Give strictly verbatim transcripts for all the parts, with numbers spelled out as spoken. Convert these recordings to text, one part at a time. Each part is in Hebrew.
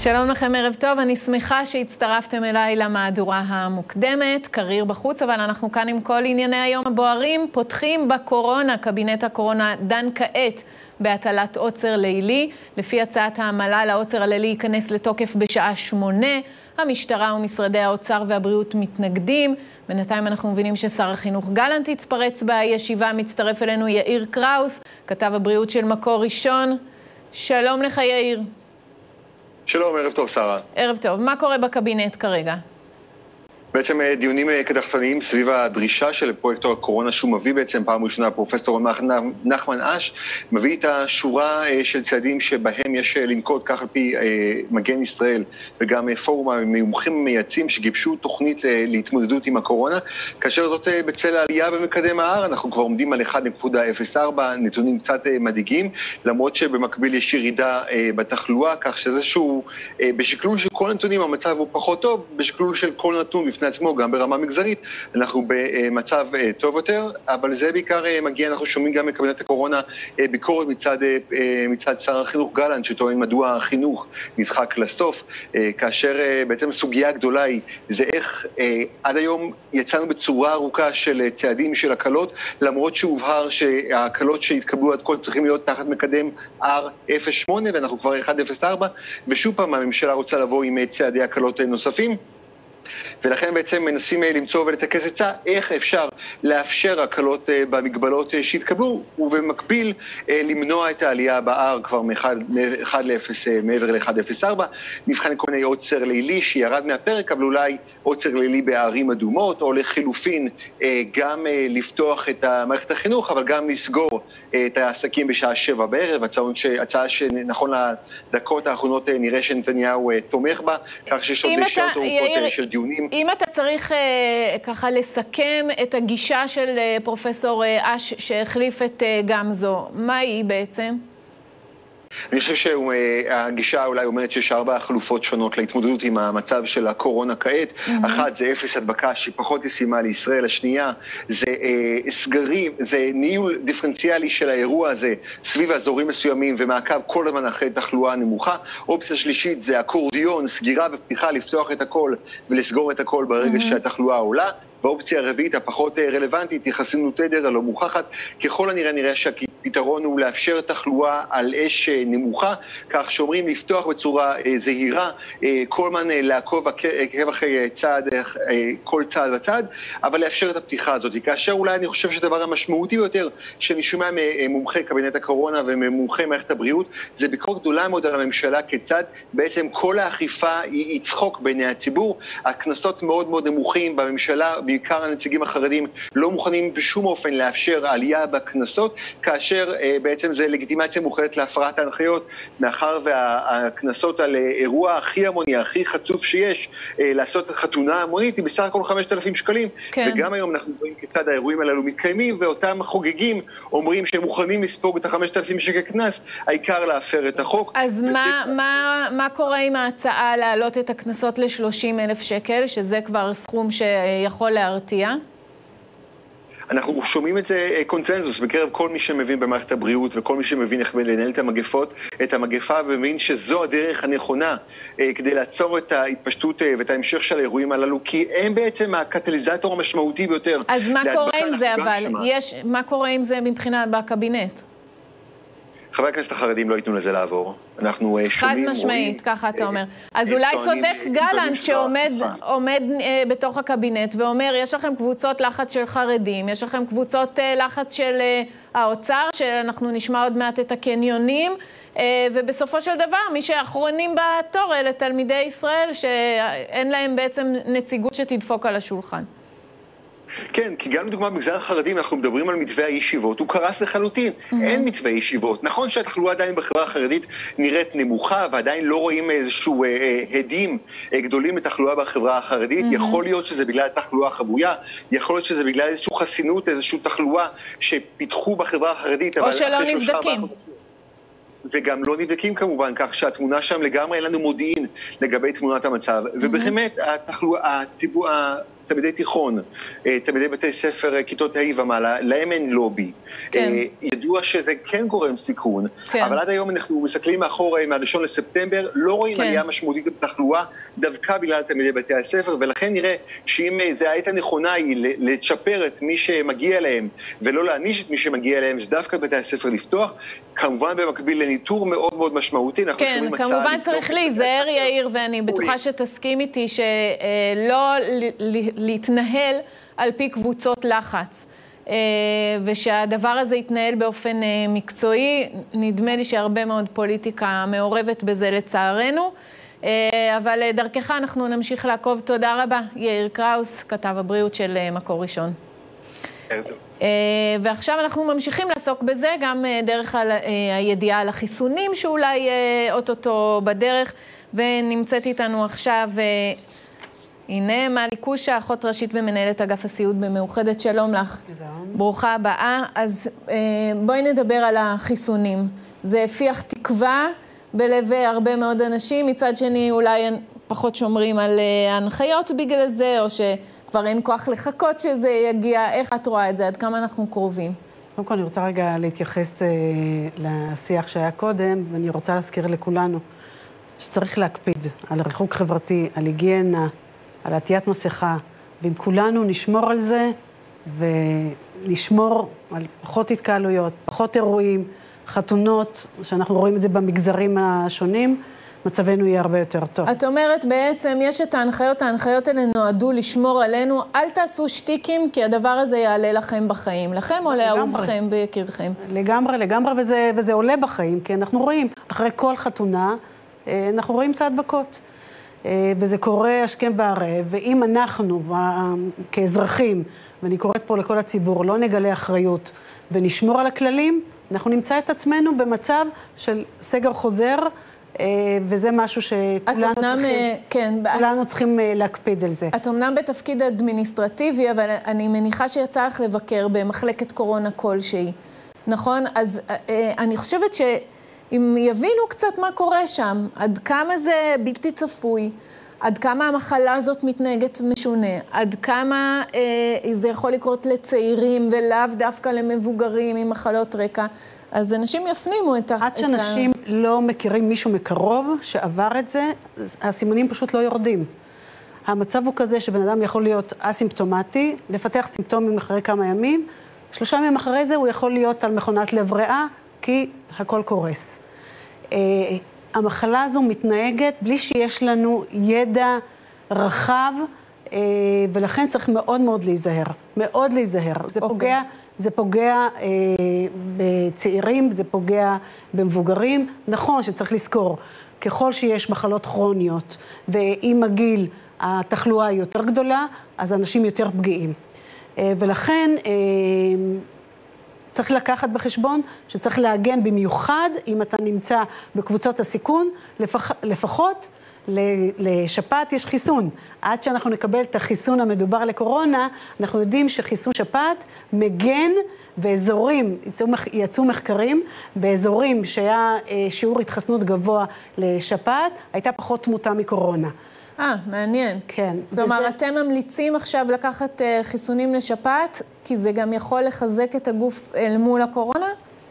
שלום לכם, ערב טוב. אני שמחה שהצטרפתם אליי למהדורה המוקדמת, קריר בחוץ, אבל אנחנו כאן עם כל ענייני היום הבוערים. פותחים בקורונה, קבינט הקורונה דן כעת בהטלת עוצר לילי. לפי הצעת המל"ל, העוצר הלילי ייכנס לתוקף בשעה שמונה. המשטרה ומשרדי האוצר והבריאות מתנגדים. בינתיים אנחנו מבינים ששר החינוך גלנט התפרץ בישיבה. מצטרף אלינו יאיר קראוס, כתב הבריאות של מקור ראשון. שלום לך יאיר. שלום, ערב טוב שרה. ערב טוב. מה קורה בקבינט כרגע? בעצם דיונים קדחתניים סביב הדרישה של פרויקטור הקורונה, שהוא מביא בעצם פעם ראשונה, פרופסור נחמן אש, מביא את השורה של צעדים שבהם יש לנקוט כך על פי מגן ישראל, וגם פורום המומחים מייעצים שגיבשו תוכנית להתמודדות עם הקורונה, כאשר זאת בצל העלייה במקדם ה-R, אנחנו כבר עומדים על אחד נקודה אפס ארבע, נתונים קצת מדאיגים, למרות שבמקביל יש ירידה בתחלואה, כך שזה שהוא, בשקלול של כל הנתונים המצב הוא פחות טוב, בשקלול של כל נתון בפני עצמו, גם ברמה מגזרית, אנחנו במצב טוב יותר, אבל זה בעיקר מגיע, אנחנו שומעים גם מקבינט הקורונה ביקורת מצד, מצד שר החינוך גלנט, שטוען מדוע החינוך נדחק לסוף, כאשר בעצם סוגיה גדולה היא, זה איך עד היום יצאנו בצורה ארוכה של צעדים של הקלות, למרות שהובהר שההקלות שהתקבלו עד כה צריכים להיות תחת מקדם R אפס שמונה, ואנחנו כבר אחד אפס ארבע, ושוב פעם הממשלה רוצה לבוא עם צעדי הקלות נוספים, ולכן בעצם מנסים למצוא ולתקס עצה איך אפשר לאפשר הקלות במגבלות שהתקבלו, ובמקביל למנוע את העלייה ב-R כבר מ-אחד לאפס מעבר ל-אחד אפס ארבע, נבחן כל מיני עוצר לילי שירד מהפרק, אבל אולי עוצר לילי בערים אדומות, או לחילופין גם לפתוח את מערכת החינוך, אבל גם לסגור את העסקים בשעה שבע בערב, הצעה שנכון לדקות האחרונות נראה שנתניהו תומך בה, כך שיש עוד שעות ארוכות של דיונים. אם אתה צריך ככה לסכם את הגישה של פרופסור אש שהחליף את גמזו, מה היא בעצם? אני חושב שהגישה אולי אומרת שיש ארבע חלופות שונות להתמודדות עם המצב של הקורונה כעת. אחת זה אפס הדבקה שהיא פחות ישימה לישראל, השנייה זה סגרים, זה ניהול דיפרנציאלי של האירוע הזה סביב אזורים מסוימים ומעקב כל הזמן אחרי תחלואה נמוכה. אופציה שלישית זה אקורדיון, סגירה ופתיחה, לפתוח את הכל ולסגור את הכל ברגע שהתחלואה עולה. והאופציה הרביעית הפחות רלוונטית היא חסינות תדר הלא מוכחת. ככל הנראה נראה שהפתרון הוא לאפשר תחלואה על אש נמוכה, כך שאומרים לפתוח בצורה זהירה, כל הזמן לעקוב עקב אחרי צעד, כל צעד וצעד, אבל לאפשר את הפתיחה הזאת. כאשר אולי אני חושב שהדבר המשמעותי ביותר שאני שומע ממומחי קבינט הקורונה וממומחי מערכת הבריאות, זה ביקורת גדולה מאוד על הממשלה כיצד בעצם כל האכיפה היא צחוק בעיני הציבור. הכנסות מאוד מאוד נמוכים בממשלה, בעיקר הנציגים החרדים לא מוכנים בשום אופן לאפשר עלייה בכנסות, כאשר אה, בעצם זה לגיטימציה מוחלטת להפרת ההנחיות, מאחר והכנסות על אירוע הכי המוני, הכי חצוף שיש, אה, לעשות חתונה המונית, היא בסך הכל חמשת אלפים שקלים, כן. וגם היום אנחנו רואים כיצד האירועים הללו מתקיימים, ואותם חוגגים אומרים שהם מוכנים לספוג את החמשת אלפים שקל כנס, העיקר להפר את החוק. אז מה, מה, מה קורה עם ההצעה להעלות את הכנסות ל-שלושים אלף שקל, שזה כבר סכום שיכול להרתיע? אנחנו שומעים את זה קונצנזוס בקרב כל מי שמבין במערכת הבריאות וכל מי שמבין איך לנהל את המגפות, את המגפה, ומבין שזו הדרך הנכונה כדי לעצור את ההתפשטות ואת ההמשך של האירועים הללו, כי הם בעצם הקטליזטור המשמעותי ביותר. אז מה קורה עם זה אבל? יש, מה קורה עם זה מבחינת בקבינט? חברי הכנסת החרדים לא ייתנו לזה לעבור. אנחנו שומעים... חד משמעית, ככה אתה אומר. אז אולי צודק גלנט שעומד עומד בתוך הקבינט ואומר, יש לכם קבוצות לחץ של חרדים, יש לכם קבוצות לחץ של האוצר, שאנחנו נשמע עוד מעט את הקניונים, ובסופו של דבר, מי שאחרונים בתור אלה תלמידי ישראל, שאין להם בעצם נציגות שתדפוק על השולחן. כן, כי גם לדוגמה במגזר החרדי אנחנו מדברים על מתווה הישיבות, הוא קרס לחלוטין, mm-hmm. אין מתווה ישיבות. נכון שהתחלואה עדיין בחברה החרדית נראית נמוכה, ועדיין לא רואים איזשהו אה, אה, הדים אה, גדולים לתחלואה בחברה החרדית, mm-hmm. יכול להיות שזה בגלל תחלואה חבויה, יכול להיות שזה בגלל איזושהי חסינות, איזושהי תחלואה שפיתחו בחברה החרדית, או שלא נבדקים. וגם לא נבדקים כמובן, כך שהתמונה שם לגמרי אין לנו מודיעין לגבי תמונת המצב, mm-hmm. ובאמת התחלואה, הציבור, תלמידי תיכון, תלמידי בתי ספר, כיתות ה' ומעלה, להם אין לובי. כן. ידוע שזה כן גורם סיכון, כן. אבל עד היום אנחנו מסתכלים מאחור מהראשון לספטמבר, לא רואים כן. עלייה משמעותית בתחלואה, דווקא בגלל תלמידי בתי הספר, ולכן נראה שאם זה העת הנכונה היא לצ'פר את מי שמגיע להם, ולא להעניש את מי שמגיע להם, זה דווקא בתי הספר לפתוח, כמובן במקביל לניטור מאוד מאוד משמעותי. כן, כמובן צריך להיזהר, יאיר, ואני בטוחה שתסכים איתי שלא להתנהל על פי קבוצות לחץ, ושהדבר הזה יתנהל באופן מקצועי. נדמה לי שהרבה מאוד פוליטיקה מעורבת בזה לצערנו, אבל דרכך אנחנו נמשיך לעקוב. תודה רבה, יאיר קראוס, כתב הבריאות של מקור ראשון. ועכשיו אנחנו ממשיכים לעסוק בזה, גם דרך הידיעה על החיסונים שאולי אוטוטו בדרך, ונמצאת איתנו עכשיו, הנה, מלי קושה, אחות ראשית ומנהלת אגף הסיעוד במאוחדת. שלום לך. שלום. ברוכה הבאה. אז בואי נדבר על החיסונים. זה הפיח תקווה בלב הרבה מאוד אנשים, מצד שני אולי פחות שומרים על ההנחיות בגלל זה, או ש... כבר אין כוח לחכות שזה יגיע. איך את רואה את זה? עד כמה אנחנו קרובים? קודם כל, אני רוצה רגע להתייחס אה, לשיח שהיה קודם, ואני רוצה להזכיר לכולנו שצריך להקפיד על ריחוק חברתי, על היגיינה, על עטיית מסכה, ואם כולנו נשמור על זה, ונשמור על פחות התקהלויות, פחות אירועים, חתונות, שאנחנו רואים את זה במגזרים השונים, מצבנו יהיה הרבה יותר טוב. את אומרת בעצם, יש את ההנחיות, ההנחיות האלה נועדו לשמור עלינו, אל תעשו שטיקים, כי הדבר הזה יעלה לכם בחיים. לכם או לאהובכם ויקירכם? לגמרי, לגמרי, וזה, וזה עולה בחיים, כי אנחנו רואים, אחרי כל חתונה, אנחנו רואים את ההדבקות. וזה קורה השכם והערב, ואם אנחנו, כאזרחים, ואני קוראת פה לכל הציבור, לא נגלה אחריות ונשמור על הכללים, אנחנו נמצא את עצמנו במצב של סגר חוזר, וזה משהו שכולנו צריכים, כן, כולנו צריכים להקפיד על זה. את אמנם בתפקיד אדמיניסטרטיבי, אבל אני מניחה שיצא לך לבקר במחלקת קורונה כלשהי, נכון? אז אני חושבת שאם יבינו קצת מה קורה שם, עד כמה זה בלתי צפוי, עד כמה המחלה הזאת מתנהגת משונה, עד כמה אה, זה יכול לקרות לצעירים ולאו דווקא למבוגרים עם מחלות רקע, אז אנשים יפנימו את ה... עד שאנשים ה... לא מכירים מישהו מקרוב שעבר את זה, הסימנים פשוט לא יורדים. המצב הוא כזה שבן אדם יכול להיות אסימפטומטי, לפתח סימפטומים אחרי כמה ימים, שלושה ימים אחרי זה הוא יכול להיות על מכונת לב ריאה, כי הכל קורס. המחלה הזו מתנהגת בלי שיש לנו ידע רחב, ולכן צריך מאוד מאוד להיזהר. מאוד להיזהר. זה okay. פוגע... זה פוגע אה, בצעירים, זה פוגע במבוגרים. נכון שצריך לזכור, ככל שיש מחלות כרוניות, ועם הגיל התחלואה היא יותר גדולה, אז אנשים יותר פגיעים. אה, ולכן אה, צריך לקחת בחשבון שצריך להגן במיוחד, אם אתה נמצא בקבוצות הסיכון, לפח, לפחות לשפעת יש חיסון. עד שאנחנו נקבל את החיסון המדובר לקורונה, אנחנו יודעים שחיסון שפעת מגן באזורים, יצאו מחקרים, באזורים שהיה שיעור התחסנות גבוה לשפעת, הייתה פחות תמותה מקורונה. אה, מעניין. כן. כלומר, וזה... אתם ממליצים עכשיו לקחת חיסונים לשפעת, כי זה גם יכול לחזק את הגוף אל מול הקורונה?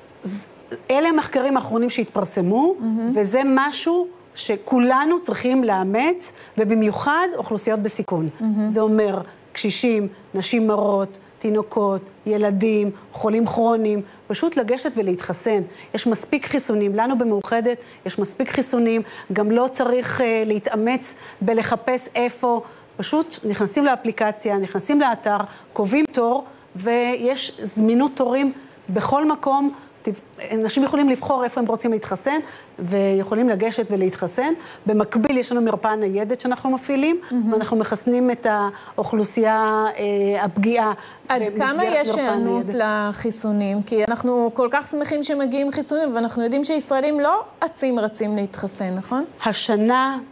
אלה המחקרים האחרונים שהתפרסמו, mm-hmm. וזה משהו שכולנו צריכים לאמץ, ובמיוחד אוכלוסיות בסיכון. Mm-hmm. זה אומר קשישים, נשים מרות, תינוקות, ילדים, חולים כרוניים, פשוט לגשת ולהתחסן. יש מספיק חיסונים, לנו במאוחדת יש מספיק חיסונים, גם לא צריך uh, להתאמץ בלחפש איפה, פשוט נכנסים לאפליקציה, נכנסים לאתר, קובעים תור, ויש זמינות תורים בכל מקום, אנשים יכולים לבחור איפה הם רוצים להתחסן, ויכולים לגשת ולהתחסן. במקביל יש לנו מרפאה ניידת שאנחנו מפעילים, mm-hmm. ואנחנו מחסנים את האוכלוסייה אה, הפגיעה. עד כמה יש הענות לחיסונים? כי אנחנו כל כך שמחים שמגיעים חיסונים, ואנחנו יודעים שישראלים לא עצים רצים להתחסן, נכון? השנה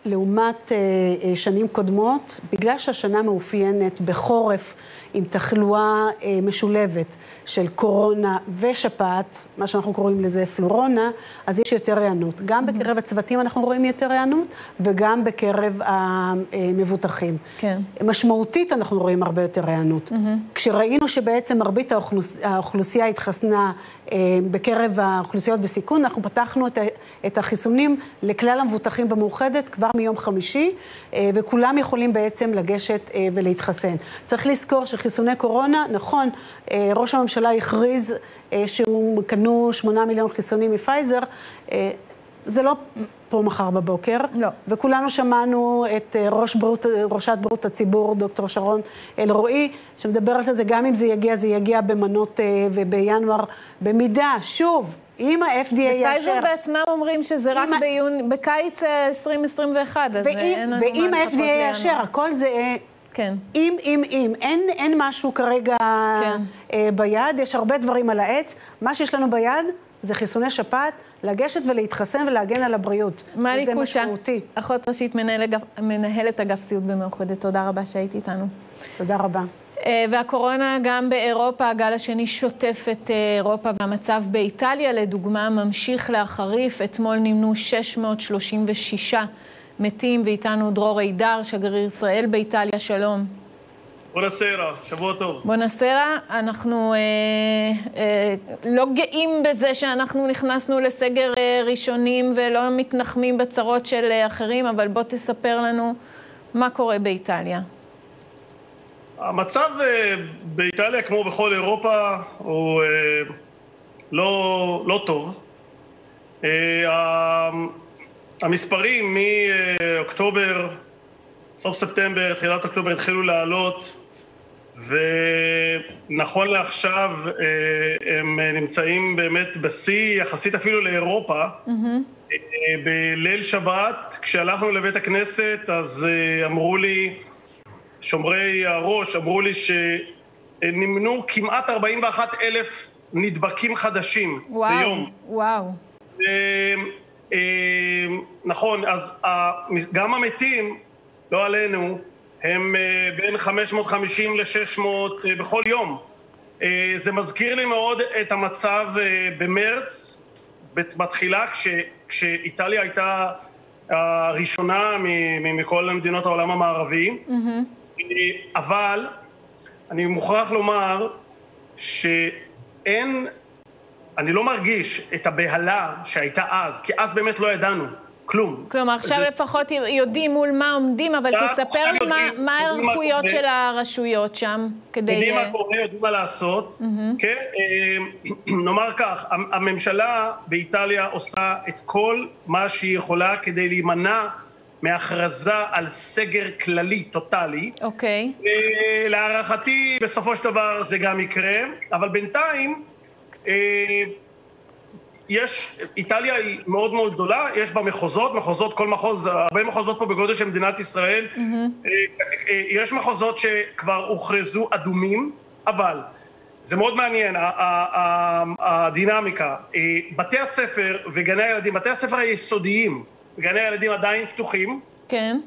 לעומת שנים קודמות, בגלל שהשנה מאופיינת בחורף עם תחלואה משולבת של קורונה ושפעת, מה שאנחנו קוראים לזה פלורונה, אז יש יותר הענות. גם בקרב הצוותים אנחנו רואים יותר הענות, וגם בקרב המבוטחים. כן. משמעותית אנחנו רואים הרבה יותר הענות. כשראינו שבעצם מרבית האוכלוסייה התחסנה בקרב האוכלוסיות בסיכון, אנחנו פתחנו את החיסונים לכלל המבוטחים במאוחדת כבר מיום חמישי, וכולם יכולים בעצם לגשת ולהתחסן. צריך לזכור שחיסוני קורונה, נכון, ראש הממשלה הכריז שהוא קנו שמונה מיליון חיסונים מפייזר, זה לא פה מחר בבוקר. לא. וכולנו שמענו את ראש בריאות, ראשת בריאות הציבור, דוקטור שרון אלרועי, שמדברת על זה, גם אם זה יגיע, זה יגיע במנות ובינואר, במידה, שוב, אם ה-אף די איי יאשר... בפייזר בעצמם אומרים שזה רק ביון, בקיץ עשרים עשרים ואחת, אז אין לנו מה לחכות ואם ה-אף די איי יאשר, הכל זה... כן. אם, אם, אם. אין, אין משהו כרגע כן. אה, ביד, יש הרבה דברים על העץ. מה שיש לנו ביד זה חיסוני שפעת, לגשת ולהתחסן ולהגן על הבריאות. מלי קושה, משמעותי. אחות ראשית מנהל, מנהלת אגף סיעוד במאוחדת. תודה רבה שהיית איתנו. תודה רבה. והקורונה גם באירופה, הגל השני שוטף את אירופה, והמצב באיטליה, לדוגמה, ממשיך להחריף. אתמול נמנו שש מאות שלושים ושישה מתים, ואיתנו דרור אידר, שגריר ישראל באיטליה. שלום. בונסרה, שבוע טוב. בונסרה, אנחנו אה, אה, לא גאים בזה שאנחנו נכנסנו לסגר אה, ראשונים ולא מתנחמים בצרות של אה, אחרים, אבל בוא תספר לנו מה קורה באיטליה. המצב אה, באיטליה, כמו בכל אירופה, הוא אה, לא, לא טוב. אה, המספרים מאוקטובר, סוף ספטמבר, תחילת אוקטובר התחילו לעלות, ונכון לעכשיו הם נמצאים באמת בשיא, יחסית אפילו לאירופה. Mm-hmm. בליל שבת, כשהלכנו לבית הכנסת, אז אמרו לי, שומרי הראש, אמרו לי שנמנו כמעט ארבעים ואחד אלף נדבקים חדשים וואו, ביום. וואו. ו... נכון, אז גם המתים, לא עלינו, הם בין חמש מאות וחמישים ל-שש מאות בכל יום. זה מזכיר לי מאוד את המצב במרץ, בתחילה, כש, כשאיטליה הייתה הראשונה מכל מדינות העולם המערבי. Mm-hmm. אבל אני מוכרח לומר שאין, אני לא מרגיש את הבהלה שהייתה אז, כי אז באמת לא ידענו. כלום. כלומר, עכשיו לפחות יודעים מול מה עומדים, אבל תספר לי מה הערכויות של הרשויות שם, כדי... יודעים מה קורה, יודעים מה לעשות. נאמר כך, הממשלה באיטליה עושה את כל מה שהיא יכולה כדי להימנע מהכרזה על סגר כללי, טוטלי. אוקיי. להערכתי, בסופו של דבר זה גם יקרה, אבל בינתיים... יש, איטליה היא מאוד מאוד גדולה, יש בה מחוזות, מחוזות, כל מחוז, הרבה מחוזות פה בגודל של מדינת ישראל. Mm-hmm. יש מחוזות שכבר הוכרזו אדומים, אבל זה מאוד מעניין, הדינמיקה. בתי הספר וגני הילדים, בתי הספר היסודיים, גני הילדים עדיין פתוחים. כן.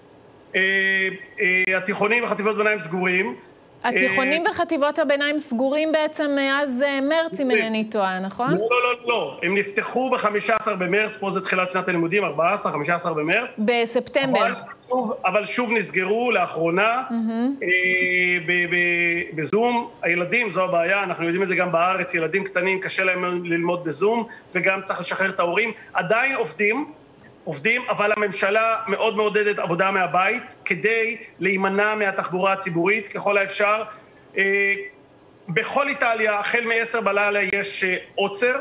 התיכונים וחטיבות ביניים סגורים. התיכונים וחטיבות הביניים סגורים בעצם מאז מרץ, אם אינני טועה, נכון? לא, לא, לא, לא. הם נפתחו ב-חמישה עשר במרץ, פה זה תחילת שנת הלימודים, ארבעה עשר, חמישה עשר במרץ. בספטמבר. אבל שוב, אבל שוב נסגרו לאחרונה, בזום. הילדים, זו הבעיה, אנחנו יודעים את זה גם בארץ, ילדים קטנים, קשה להם ללמוד בזום, וגם צריך לשחרר את ההורים. עדיין עובדים, עובדים, אבל הממשלה מאוד מעודדת עבודה מהבית, כדי להימנע מהתחבורה הציבורית ככל האפשר. בכל איטליה, החל מ-עשר בלילה יש עוצר,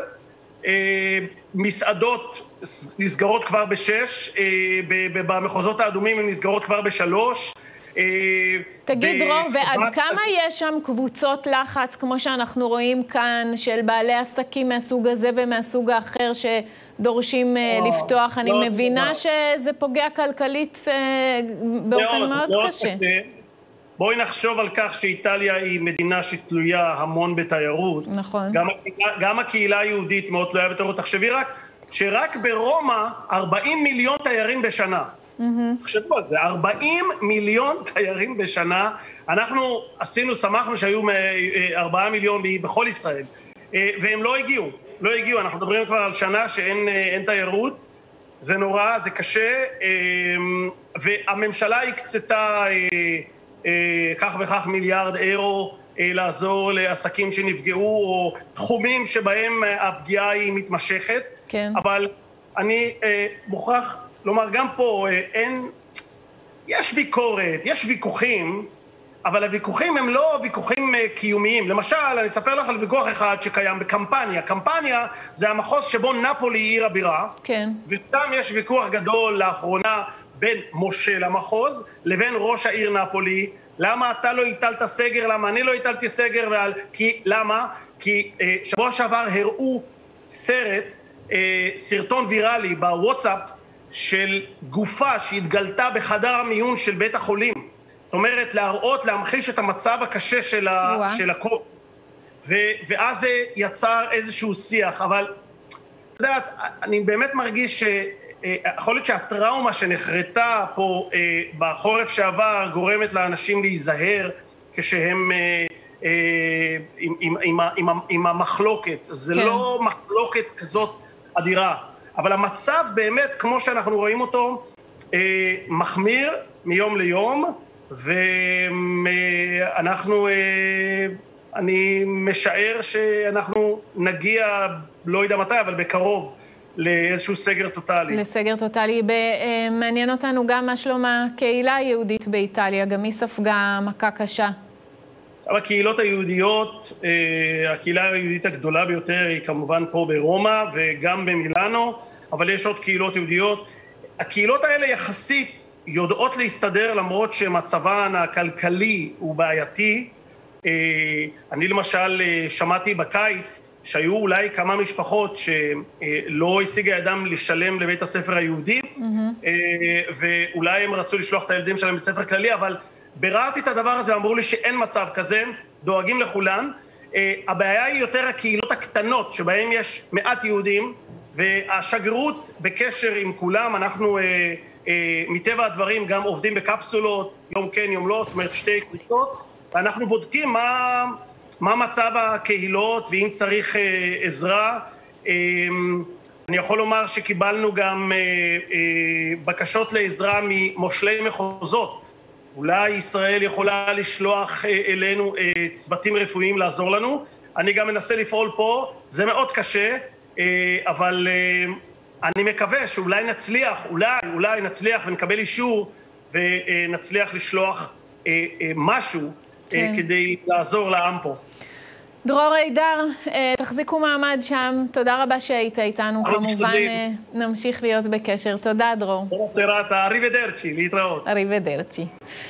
מסעדות נסגרות כבר בשש, במחוזות האדומים הן נסגרות כבר בשלוש. תגיד דרור, ועד כמה יש שם קבוצות לחץ, כמו שאנחנו רואים כאן, של בעלי עסקים מהסוג הזה ומהסוג האחר שדורשים לפתוח? אני מבינה שזה פוגע כלכלית באופן מאוד קשה. בואי נחשוב על כך שאיטליה היא מדינה שתלויה המון בתיירות. נכון. גם הקהילה היהודית מאוד תלויה בתיירות. תחשבי רק, שרק ברומא ארבעים מיליון תיירים בשנה. תחשבו על זה, ארבעים מיליון תיירים בשנה, אנחנו עשינו, שמחנו שהיו ארבעה מיליון בכל ישראל, והם לא הגיעו, לא הגיעו, אנחנו מדברים כבר על שנה שאין אין תיירות, זה נורא, זה קשה, והממשלה הקצתה כך וכך מיליארד אירו לעזור לעסקים שנפגעו, או תחומים שבהם הפגיעה היא מתמשכת, כן. אבל אני מוכרח לומר, גם פה אין, יש ביקורת, יש ויכוחים, אבל הוויכוחים הם לא ויכוחים קיומיים. למשל, אני אספר לך על ויכוח אחד שקיים בקמפניה. קמפניה זה המחוז שבו נפולי היא עיר הבירה, כן. וגם יש ויכוח גדול לאחרונה בין מושל המחוז לבין ראש העיר נפולי. למה אתה לא הטלת סגר? למה אני לא הטלתי סגר? ועל... כי, למה? כי אה, שבוע שעבר הראו סרט, אה, סרטון ויראלי בוואטסאפ, של גופה שהתגלתה בחדר המיון של בית החולים. זאת אומרת, להראות, להמחיש את המצב הקשה של, ה... של הקור. ו... ואז זה יצר איזשהו שיח. אבל, אתה יודע, אני באמת מרגיש ש... יכול להיות שהטראומה שנחרטה פה אה, בחורף שעבר גורמת לאנשים להיזהר כשהם אה, אה, עם, עם, עם, עם, עם המחלוקת. זה כן. לא מחלוקת כזאת אדירה. אבל המצב באמת, כמו שאנחנו רואים אותו, אה, מחמיר מיום ליום, ואנחנו, אה, אני משער שאנחנו נגיע, לא יודע מתי, אבל בקרוב, לאיזשהו סגר טוטלי. לסגר טוטלי. מעניין אותנו גם מה שלום הקהילה היהודית באיטליה, גם היא ספגה מכה קשה. הקהילות היהודיות, הקהילה היהודית הגדולה ביותר היא כמובן פה ברומא וגם במילאנו, אבל יש עוד קהילות יהודיות. הקהילות האלה יחסית יודעות להסתדר למרות שמצבן הכלכלי הוא בעייתי. אני למשל שמעתי בקיץ שהיו אולי כמה משפחות שלא השיגה ידם לשלם לבית הספר היהודי, mm-hmm. ואולי הם רצו לשלוח את הילדים שלהם לבית ספר כללי, אבל ביררתי את הדבר הזה ואמרו לי שאין מצב כזה, דואגים לכולן. הבעיה היא יותר הקהילות הקטנות, שבהן יש מעט יהודים, והשגרירות בקשר עם כולם, אנחנו מטבע הדברים גם עובדים בקפסולות, יום כן, יום לא, זאת אומרת שתי קבוצות, ואנחנו בודקים מה... מה מצב הקהילות ואם צריך אה, עזרה. אה, אני יכול לומר שקיבלנו גם אה, אה, בקשות לעזרה ממושלי מחוזות. אולי ישראל יכולה לשלוח אה, אלינו אה, צוותים רפואיים לעזור לנו. אני גם מנסה לפעול פה, זה מאוד קשה, אה, אבל אה, אני מקווה שאולי נצליח, אולי, אולי נצליח ונקבל אישור ונצליח לשלוח אה, אה, משהו כן. כדי לעזור לעם פה. דרור הידר, תחזיקו מעמד שם. תודה רבה שהיית איתנו. כמובן נמשיך להיות בקשר. תודה, דרור. אריבדרצ'י, להתראות. אריבדרצ'י.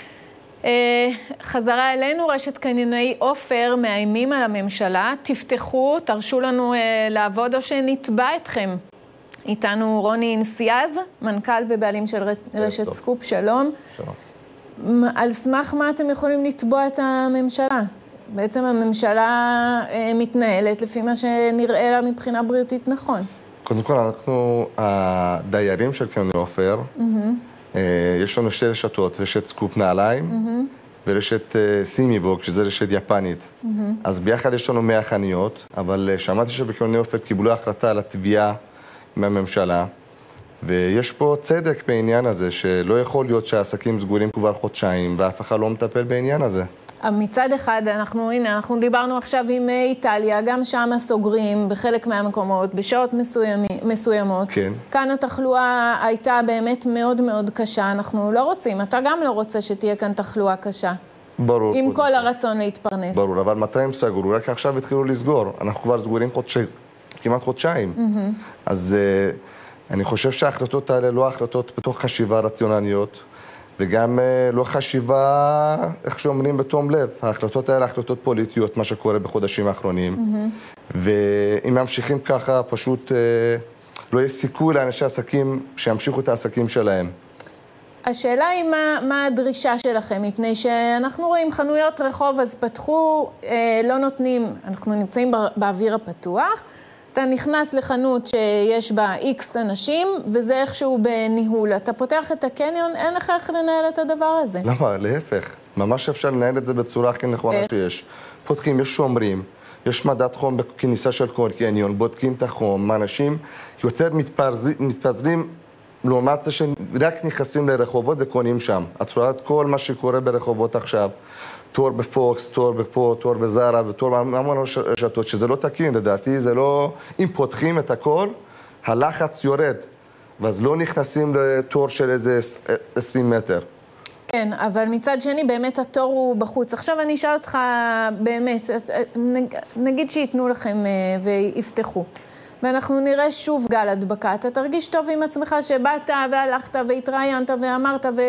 חזרה אלינו, רשת קניוני עופר מאיימים על הממשלה. תפתחו, תרשו לנו לעבוד או שנתבע אתכם. איתנו רוני אינסיאז, מנכ"ל ובעלים של רשת סקופ. שלום. שלום. על סמך מה אתם יכולים לתבוע את הממשלה? בעצם הממשלה אה, מתנהלת לפי מה שנראה לה מבחינה בריאותית נכון. קודם כל, אנחנו, הדיירים של קניוני עופר, mm-hmm. אה, יש לנו שתי רשתות, רשת סקופ נעליים mm-hmm. ורשת אה, סימיבוק, שזה רשת יפנית. Mm-hmm. אז ביחד יש לנו מאה חנויות, אבל אה, שמעתי שבקניוני עופר קיבלו החלטה על התביעה מהממשלה, ויש פה צדק בעניין הזה, שלא יכול להיות שהעסקים סגורים כבר חודשיים, ואף אחד לא מטפל בעניין הזה. מצד אחד, אנחנו, הנה, אנחנו דיברנו עכשיו עם איטליה, גם שם סוגרים בחלק מהמקומות, בשעות מסוימי, מסוימות. כן. כאן התחלואה הייתה באמת מאוד מאוד קשה, אנחנו לא רוצים, אתה גם לא רוצה שתהיה כאן תחלואה קשה. ברור. עם כל הרצון להתפרנס. ברור, אבל מתי הם סגרו? רק עכשיו התחילו לסגור. אנחנו כבר סגורים חודשיים, כמעט חודשיים. Mm-hmm. אז uh, אני חושב שההחלטות האלה לא החלטות בתוך חשיבה רציונליות, וגם לא חשיבה, איך שאומרים, בתום לב. ההחלטות האלה, החלטות פוליטיות, מה שקורה בחודשים האחרונים. Mm-hmm. ואם ממשיכים ככה, פשוט לא יש סיכוי לאנשי עסקים שימשיכו את העסקים שלהם. השאלה היא מה, מה הדרישה שלכם, מפני שאנחנו רואים חנויות רחוב, אז פתחו, לא נותנים, אנחנו נמצאים באוויר הפתוח, אתה נכנס לחנות שיש בה איקס אנשים, וזה איכשהו בניהול. אתה פותח את הקניון, אין לך איך לנהל את הדבר הזה. למה? להפך. ממש אפשר לנהל את זה בצורה הכי נכונה שיש. פותחים, יש שומרים, יש מדד חום בכניסה של כל קניון, בודקים את החום, אנשים יותר מתפזרים לעומת זה שרק נכנסים לרחובות וקונים שם. את רואה את כל מה שקורה ברחובות עכשיו. תור בפוקס, תור בפה, תור בזרה, ותור בהמון רשתות, שזה לא תקין, לדעתי, זה לא... אם פותחים את הכל, הלחץ יורד, ואז לא נכנסים לתור של איזה עשרים מטר. כן, אבל מצד שני, באמת התור הוא בחוץ. עכשיו אני אשאל אותך, באמת, נגיד שיתנו לכם ויפתחו, ואנחנו נראה שוב גל הדבקה. אתה תרגיש טוב עם עצמך שבאת והלכת והתראיינת ואמרת ו...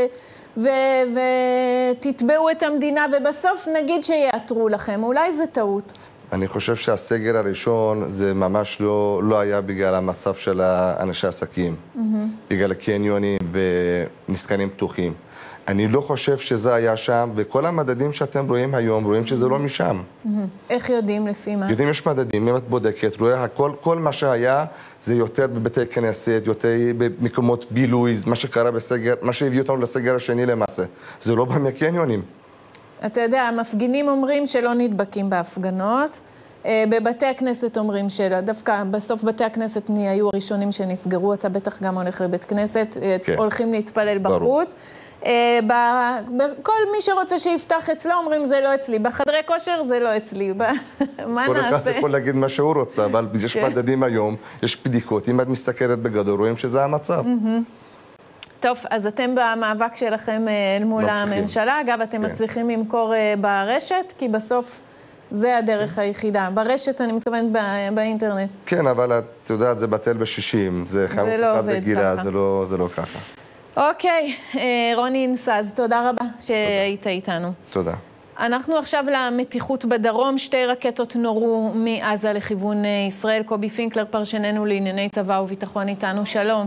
ותתבעו את המדינה, ובסוף נגיד שיעתרו לכם. אולי זה טעות. אני חושב שהסגר הראשון זה ממש לא, לא היה בגלל המצב של אנשי עסקים, mm-hmm. בגלל הקניונים ומסקנים פתוחים. אני לא חושב שזה היה שם, וכל המדדים שאתם רואים היום, רואים שזה לא משם. איך יודעים לפי מה? יודעים, יש מדדים, אם את בודקת, רואה, הכל, כל מה שהיה, זה יותר בבתי כנסת, יותר במקומות בילוי, מה שקרה בסגר, מה שהביא אותנו לסגר השני למעשה. זה לא בא מהקניונים. אתה יודע, המפגינים אומרים שלא נדבקים בהפגנות, בבתי הכנסת אומרים שלא, דווקא בסוף בתי הכנסת היו הראשונים שנסגרו, אתה בטח גם הולך לבית כנסת, כן. הולכים להתפלל בחוץ. ברור. כל מי שרוצה שיפתח אצלו אומרים זה לא אצלי, בחדרי כושר זה לא אצלי, מה נעשה? כל אחד יכול להגיד מה שהוא רוצה, אבל יש מדדים היום, יש בדיקות, אם את מסתכלת בגדול רואים שזה המצב. טוב, אז אתם במאבק שלכם אל מול הממשלה, אגב אתם מצליחים למכור ברשת, כי בסוף זה הדרך היחידה, ברשת אני מתכוונת באינטרנט. כן, אבל את יודעת, זה בטל ב-שישים, זה חנות אחת בגילה, זה לא ככה. אוקיי, רוני אינסז, תודה רבה שהיית איתנו. תודה. אנחנו עכשיו למתיחות בדרום, שתי רקטות נורו מעזה לכיוון ישראל. קובי פינקלר, פרשננו לענייני צבא וביטחון איתנו, שלום.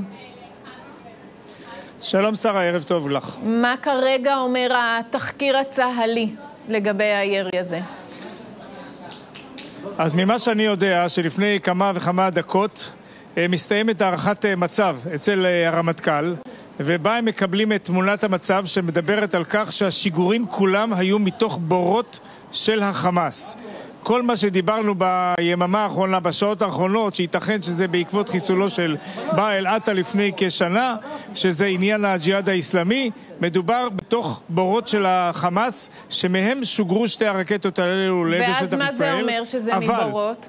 שלום שרה, ערב טוב לך. מה כרגע אומר התחקיר הצהלי לגבי הירי הזה? אז ממה שאני יודע, שלפני כמה וכמה דקות מסתיימת הערכת מצב אצל הרמטכ"ל, ובה הם מקבלים את תמונת המצב שמדברת על כך שהשיגורים כולם היו מתוך בורות של החמאס. כל מה שדיברנו ביממה האחרונה, בשעות האחרונות, שייתכן שזה בעקבות חיסולו של באל עטה לפני כשנה, שזה עניין הג'יהאד האסלאמי, מדובר בתוך בורות של החמאס, שמהם שוגרו שתי הרקטות האלו לעבר שטח ישראל. ואז מה זה אומר שזה אבל... מבורות?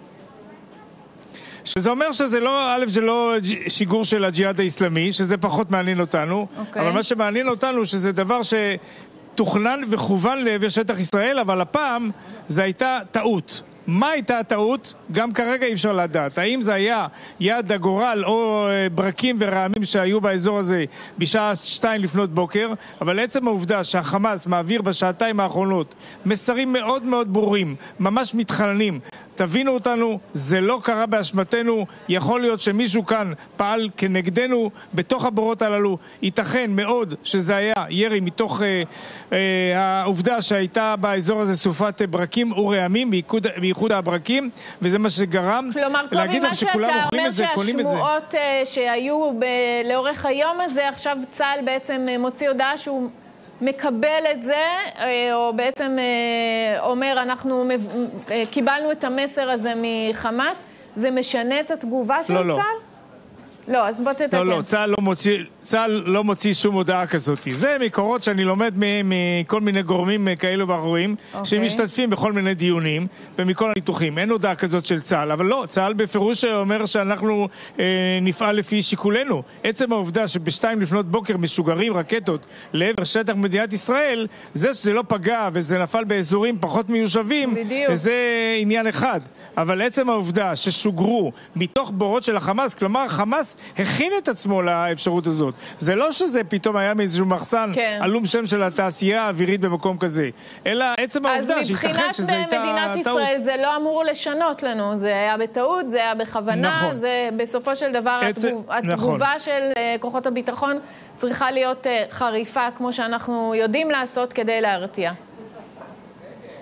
שזה אומר שזה לא, א', זה לא שיגור של הג'יהאד האסלאמי, שזה פחות מעניין אותנו, okay. אבל מה שמעניין אותנו שזה דבר שתוכנן וכוון לעבר שטח ישראל, אבל הפעם זה הייתה טעות. מה הייתה הטעות? גם כרגע אי אפשר לדעת. האם זה היה יד הגורל או ברקים ורעמים שהיו באזור הזה בשעה שתיים לפנות בוקר, אבל עצם העובדה שהחמאס מעביר בשעתיים האחרונות מסרים מאוד מאוד ברורים, ממש מתחננים, תבינו אותנו, זה לא קרה באשמתנו, יכול להיות שמישהו כאן פעל כנגדנו בתוך הבורות הללו, ייתכן מאוד שזה היה ירי מתוך אה, אה, העובדה שהייתה באזור הזה סופת ברקים ורעמים, בייחוד, בייחוד הברקים, וזה מה שגרם. כלומר, קובי, מה שאתה אומר שהשמועות שהיו ב- לאורך היום הזה, עכשיו צה"ל בעצם מוציא הודעה שהוא מקבל את זה, או בעצם אומר, אנחנו קיבלנו את המסר הזה מחמאס, זה משנה את התגובה של לא, צה"ל? לא. לא, אז בוא תתקן. לא, לא, צה"ל לא מוציא, צה"ל לא מוציא שום הודעה כזאת. זה מקורות שאני לומד מכל מיני גורמים כאלו ואחרים, okay. שמשתתפים בכל מיני דיונים ומכל הניתוחים. אין הודעה כזאת של צה"ל, אבל לא, צה"ל בפירוש אומר שאנחנו אה, נפעל לפי שיקולנו. עצם העובדה שבשתיים לפנות בוקר משוגרים רקטות לעבר שטח מדינת ישראל, זה שזה לא פגע וזה נפל באזורים פחות מיושבים, בדיוק. וזה עניין אחד. אבל עצם העובדה ששוגרו מתוך בורות של החמאס, כלומר החמאס הכין את עצמו לאפשרות הזאת. זה לא שזה פתאום היה מאיזשהו מחסן כן. עלום שם של התעשייה האווירית במקום כזה, אלא עצם העובדה שייתכן שזה הייתה טעות. אז מבחינת מדינת ישראל זה לא אמור לשנות לנו, זה היה בטעות, זה היה בכוונה, נכון. זה בסופו של דבר עצ... התגוב... נכון. התגובה של uh, כוחות הביטחון צריכה להיות uh, חריפה כמו שאנחנו יודעים לעשות כדי להרתיע.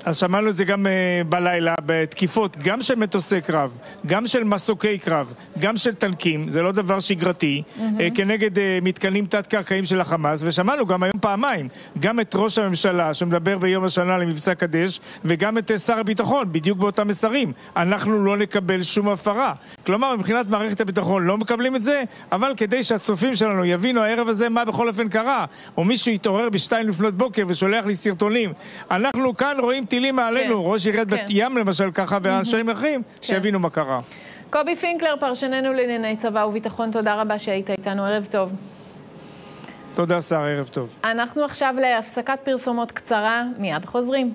אז שמענו את זה גם uh, בלילה, בתקיפות, גם של מטוסי קרב, גם של מסוקי קרב, גם של טנקים, זה לא דבר שגרתי, mm-hmm. uh, כנגד uh, מתקנים תת-קרקעיים של החמאס, ושמענו גם היום פעמיים, גם את ראש הממשלה שמדבר ביום השנה למבצע קדש, וגם את uh, שר הביטחון, בדיוק באותם מסרים. אנחנו לא נקבל שום הפרה. כלומר, מבחינת מערכת הביטחון לא מקבלים את זה, אבל כדי שהצופים שלנו יבינו הערב הזה מה בכל אופן קרה, או מישהו יתעורר בשתיים לפנות בוקר ושולח לי סרטונים. אנחנו כאן רואים טילים מעלינו, ראש עיריית בת ים למשל ככה, ואנשים אחרים, שיבינו מה קרה. קובי פינקלר, פרשננו לענייני צבא וביטחון, תודה רבה שהיית איתנו, ערב טוב. תודה שר, ערב טוב. אנחנו עכשיו להפסקת פרסומות קצרה, מיד חוזרים.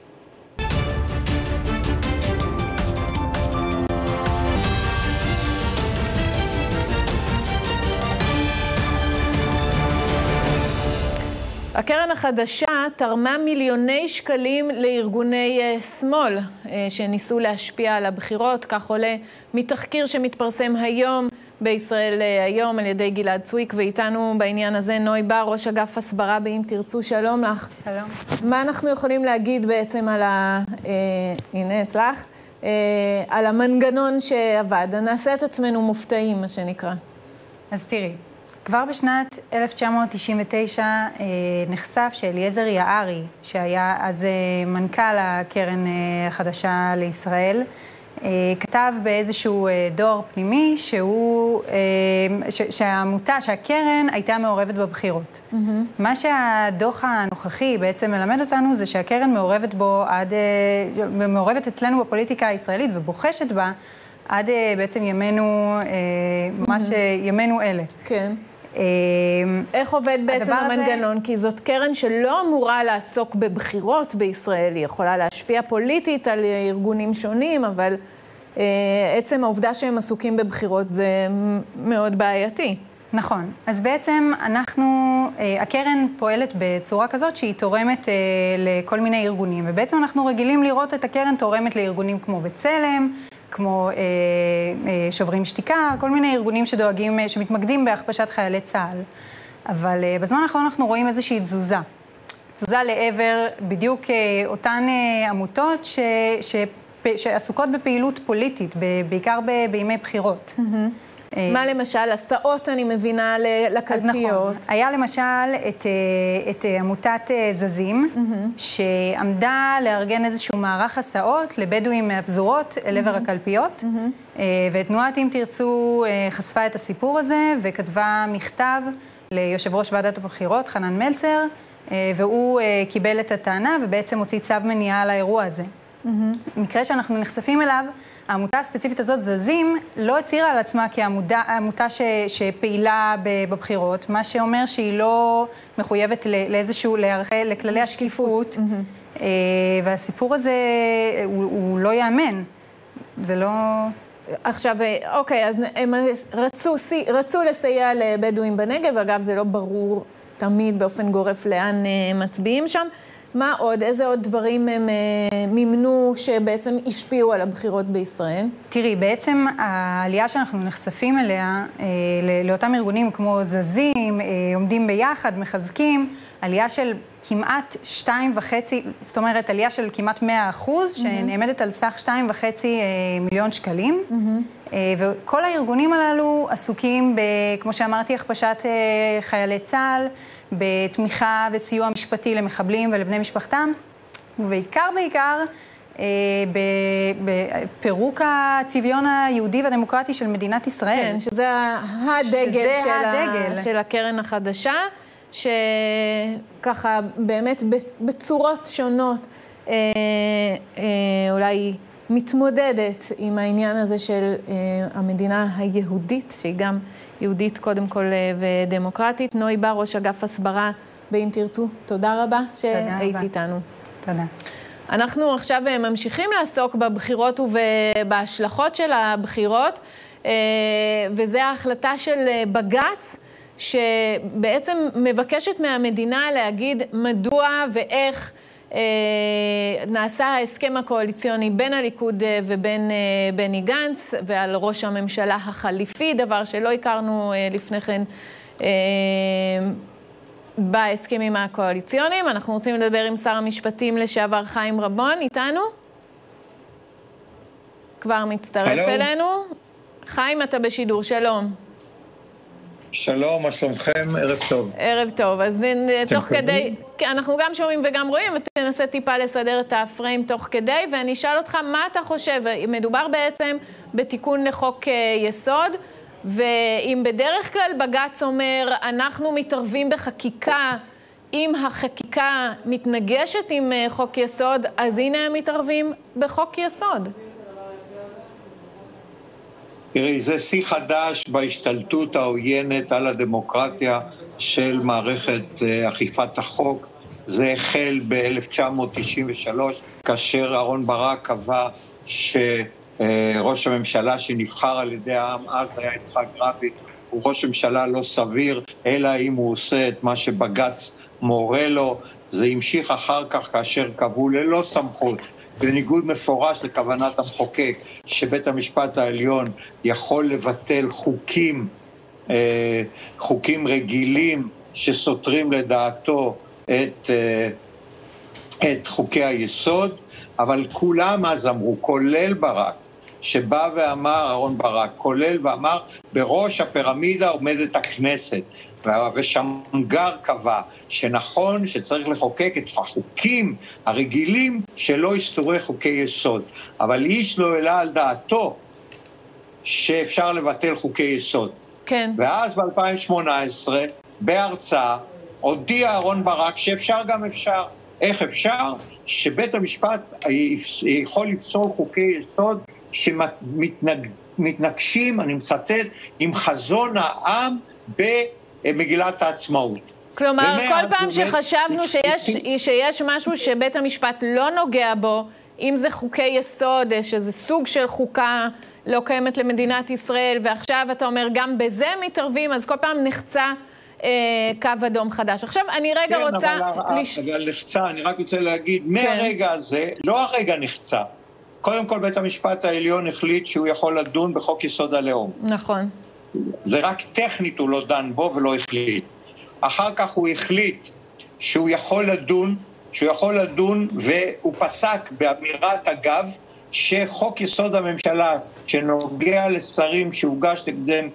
הקרן החדשה תרמה מיליוני שקלים לארגוני שמאל שניסו להשפיע על הבחירות, כך עולה מתחקיר שמתפרסם היום בישראל היום על ידי גלעד צוויק, ואיתנו בעניין הזה נוי בר, ראש אגף הסברה באם תרצו, שלום לך. שלום. מה אנחנו יכולים להגיד בעצם על ה... אה, הנה אצלך, אה, על המנגנון שעבד? נעשה את עצמנו מופתעים, מה שנקרא. אז תראי. כבר בשנת אלף תשע מאות תשעים ותשע אה, נחשף שאליעזר יערי, שהיה אז אה, מנכ"ל הקרן אה, החדשה לישראל, אה, כתב באיזשהו אה, דואר פנימי שהוא, אה, ש, שהעמותה, שהקרן הייתה מעורבת בבחירות. Mm-hmm. מה שהדוח הנוכחי בעצם מלמד אותנו זה שהקרן מעורבת בו עד, אה, מעורבת אצלנו בפוליטיקה הישראלית ובוחשת בה עד אה, בעצם ימינו, אה, mm-hmm. ממש ימינו אלה. כן. איך עובד בעצם המנגנון? כי זאת קרן שלא אמורה לעסוק בבחירות בישראל, היא יכולה להשפיע פוליטית על ארגונים שונים, אבל עצם העובדה שהם עסוקים בבחירות זה מאוד בעייתי. נכון. אז בעצם אנחנו, הקרן פועלת בצורה כזאת שהיא תורמת לכל מיני ארגונים, ובעצם אנחנו רגילים לראות את הקרן תורמת לארגונים כמו בצלם, כמו אה, אה, שוברים שתיקה, כל מיני ארגונים שדואגים, שמתמקדים בהכפשת חיילי צה"ל. אבל אה, בזמן האחרון אנחנו רואים איזושהי תזוזה. תזוזה לעבר בדיוק אה, אותן אה, עמותות ש, ש, שעסוקות בפעילות פוליטית, ב, בעיקר ב, בימי בחירות. Mm-hmm. מה למשל? הסעות, אני מבינה, לקלפיות. נכון. היה למשל את, את עמותת זזים, mm-hmm. שעמדה לארגן איזשהו מערך הסעות לבדואים מהפזורות אל עבר mm-hmm. הקלפיות, mm-hmm. ותנועת אם תרצו חשפה את הסיפור הזה, וכתבה מכתב ליושב ראש ועדת הבחירות, חנן מלצר, והוא קיבל את הטענה, ובעצם הוציא צו מניעה על האירוע הזה. Mm-hmm. מקרה שאנחנו נחשפים אליו, העמותה הספציפית הזאת, זזים, לא הצהירה על עצמה כעמותה ש, שפעילה בבחירות, מה שאומר שהיא לא מחויבת לאיזשהו, לכללי השקיפות, mm-hmm. והסיפור הזה הוא, הוא לא יאמן. זה לא... עכשיו, אוקיי, אז הם רצו, רצו לסייע לבדואים בנגב, אגב, זה לא ברור תמיד באופן גורף לאן מצביעים שם. מה עוד? איזה עוד דברים הם מימנו שבעצם השפיעו על הבחירות בישראל? תראי, בעצם העלייה שאנחנו נחשפים אליה, לאותם ארגונים כמו זזים, עומדים ביחד, מחזקים, עלייה של כמעט שתיים וחצי, זאת אומרת, עלייה של כמעט מאה אחוז, שנעמדת על סך שתיים וחצי מיליון שקלים. וכל הארגונים הללו עסוקים, כמו שאמרתי, הכפשת חיילי צה"ל, בתמיכה וסיוע משפטי למחבלים ולבני משפחתם, ובעיקר בעיקר בפירוק הצביון היהודי והדמוקרטי של מדינת ישראל. כן, שזה הדגל, של, הדגל. של הקרן החדשה, שככה באמת בצורות שונות אה, אה, אולי מתמודדת עם העניין הזה של אה, המדינה היהודית, שהיא גם יהודית קודם כל ודמוקרטית. נוי בר, ראש אגף הסברה באם תרצו, תודה רבה שהיית איתנו. תודה. אנחנו עכשיו ממשיכים לעסוק בבחירות ובהשלכות של הבחירות, וזה ההחלטה של בג"ץ, שבעצם מבקשת מהמדינה להגיד מדוע ואיך נעשה ההסכם הקואליציוני בין הליכוד ובין בני גנץ, ועל ראש הממשלה החליפי, דבר שלא הכרנו לפני כן. בהסכמים הקואליציוניים. אנחנו רוצים לדבר עם שר המשפטים לשעבר חיים רמון. איתנו? כבר מצטרף Hello. אלינו. חיים, אתה בשידור, שלום. שלום, מה שלומכם? ערב טוב. ערב טוב. אז תוך כדי, אנחנו גם שומעים וגם רואים, ותנסה טיפה לסדר את הפריים תוך כדי, ואני אשאל אותך מה אתה חושב. מדובר בעצם בתיקון לחוק יסוד, ואם בדרך כלל בג"ץ אומר, אנחנו מתערבים בחקיקה, אם החקיקה מתנגשת עם חוק יסוד, אז הנה הם מתערבים בחוק יסוד. תראי, זה שיא חדש בהשתלטות העוינת על הדמוקרטיה של מערכת אכיפת החוק. זה החל ב-אלף תשע מאות תשעים ושלוש, כאשר אהרן ברק קבע שראש הממשלה שנבחר על ידי העם, אז היה יצחק רבין, הוא ראש ממשלה לא סביר, אלא אם הוא עושה את מה שבג"ץ מורה לו. זה המשיך אחר כך כאשר קבעו ללא סמכות, בניגוד מפורש לכוונת המחוקק, שבית המשפט העליון יכול לבטל חוקים, אה, חוקים רגילים שסותרים לדעתו את, אה, את חוקי היסוד, אבל כולם אז אמרו, כולל ברק, שבא ואמר, אהרן ברק, כולל ואמר, בראש הפירמידה עומדת הכנסת, ושמגר קבע שנכון שצריך לחוקק את החוקים הרגילים שלא יסתורי חוקי יסוד, אבל איש לא העלה על דעתו שאפשר לבטל חוקי יסוד. כן. ואז ב-אלפיים שמונה עשרה בהרצאה הודיע אהרן ברק שאפשר גם אפשר. איך אפשר? שבית המשפט יכול לפסול חוקי יסוד שמתנגשים, אני מצטט, עם חזון העם ב מגילת העצמאות. כלומר, כל פעם שחשבנו שיש, שיש משהו שבית המשפט לא נוגע בו, אם זה חוקי יסוד, שזה סוג של חוקה לא קיימת למדינת ישראל, ועכשיו אתה אומר גם בזה מתערבים, אז כל פעם נחצה אה, קו אדום חדש. עכשיו אני רגע כן, רוצה... אבל לש... נחצה, אני רק רוצה להגיד, כן. מהרגע הזה, לא הרגע נחצה. קודם כל בית המשפט העליון החליט שהוא יכול לדון בחוק יסוד הלאום. נכון. זה רק טכנית הוא לא דן בו ולא החליט. אחר כך הוא החליט שהוא יכול לדון, שהוא יכול לדון והוא פסק באמירת אגב שחוק יסוד הממשלה שנוגע לשרים שהוגש נגדם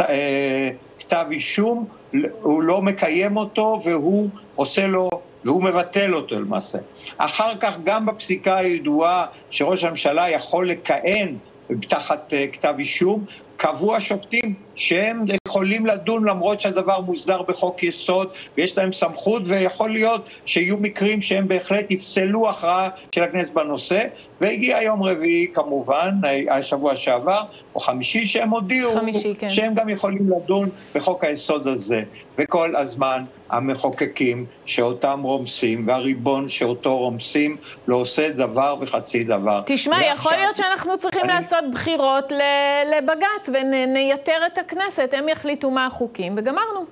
כתב אישום, הוא לא מקיים אותו והוא עושה לו, והוא מבטל אותו למעשה. אחר כך גם בפסיקה הידועה שראש הממשלה יכול לכהן תחת כתב אישום, קבעו השופטים שהם יכולים לדון למרות שהדבר מוסדר בחוק יסוד ויש להם סמכות, ויכול להיות שיהיו מקרים שהם בהחלט יפסלו הכרעה של הכנסת בנושא, והגיע יום רביעי כמובן, השבוע שעבר או חמישי, שהם הודיעו חמישי, כן. שהם גם יכולים לדון בחוק היסוד הזה, וכל הזמן המחוקקים שאותם רומסים והריבון שאותו רומסים לא עושה דבר וחצי דבר. תשמע, ועכשיו, יכול להיות שאנחנו צריכים אני... לעשות בחירות לבג"ץ ונייתר את הכנסת, הם יחליטו מה החוקים וגמרנו.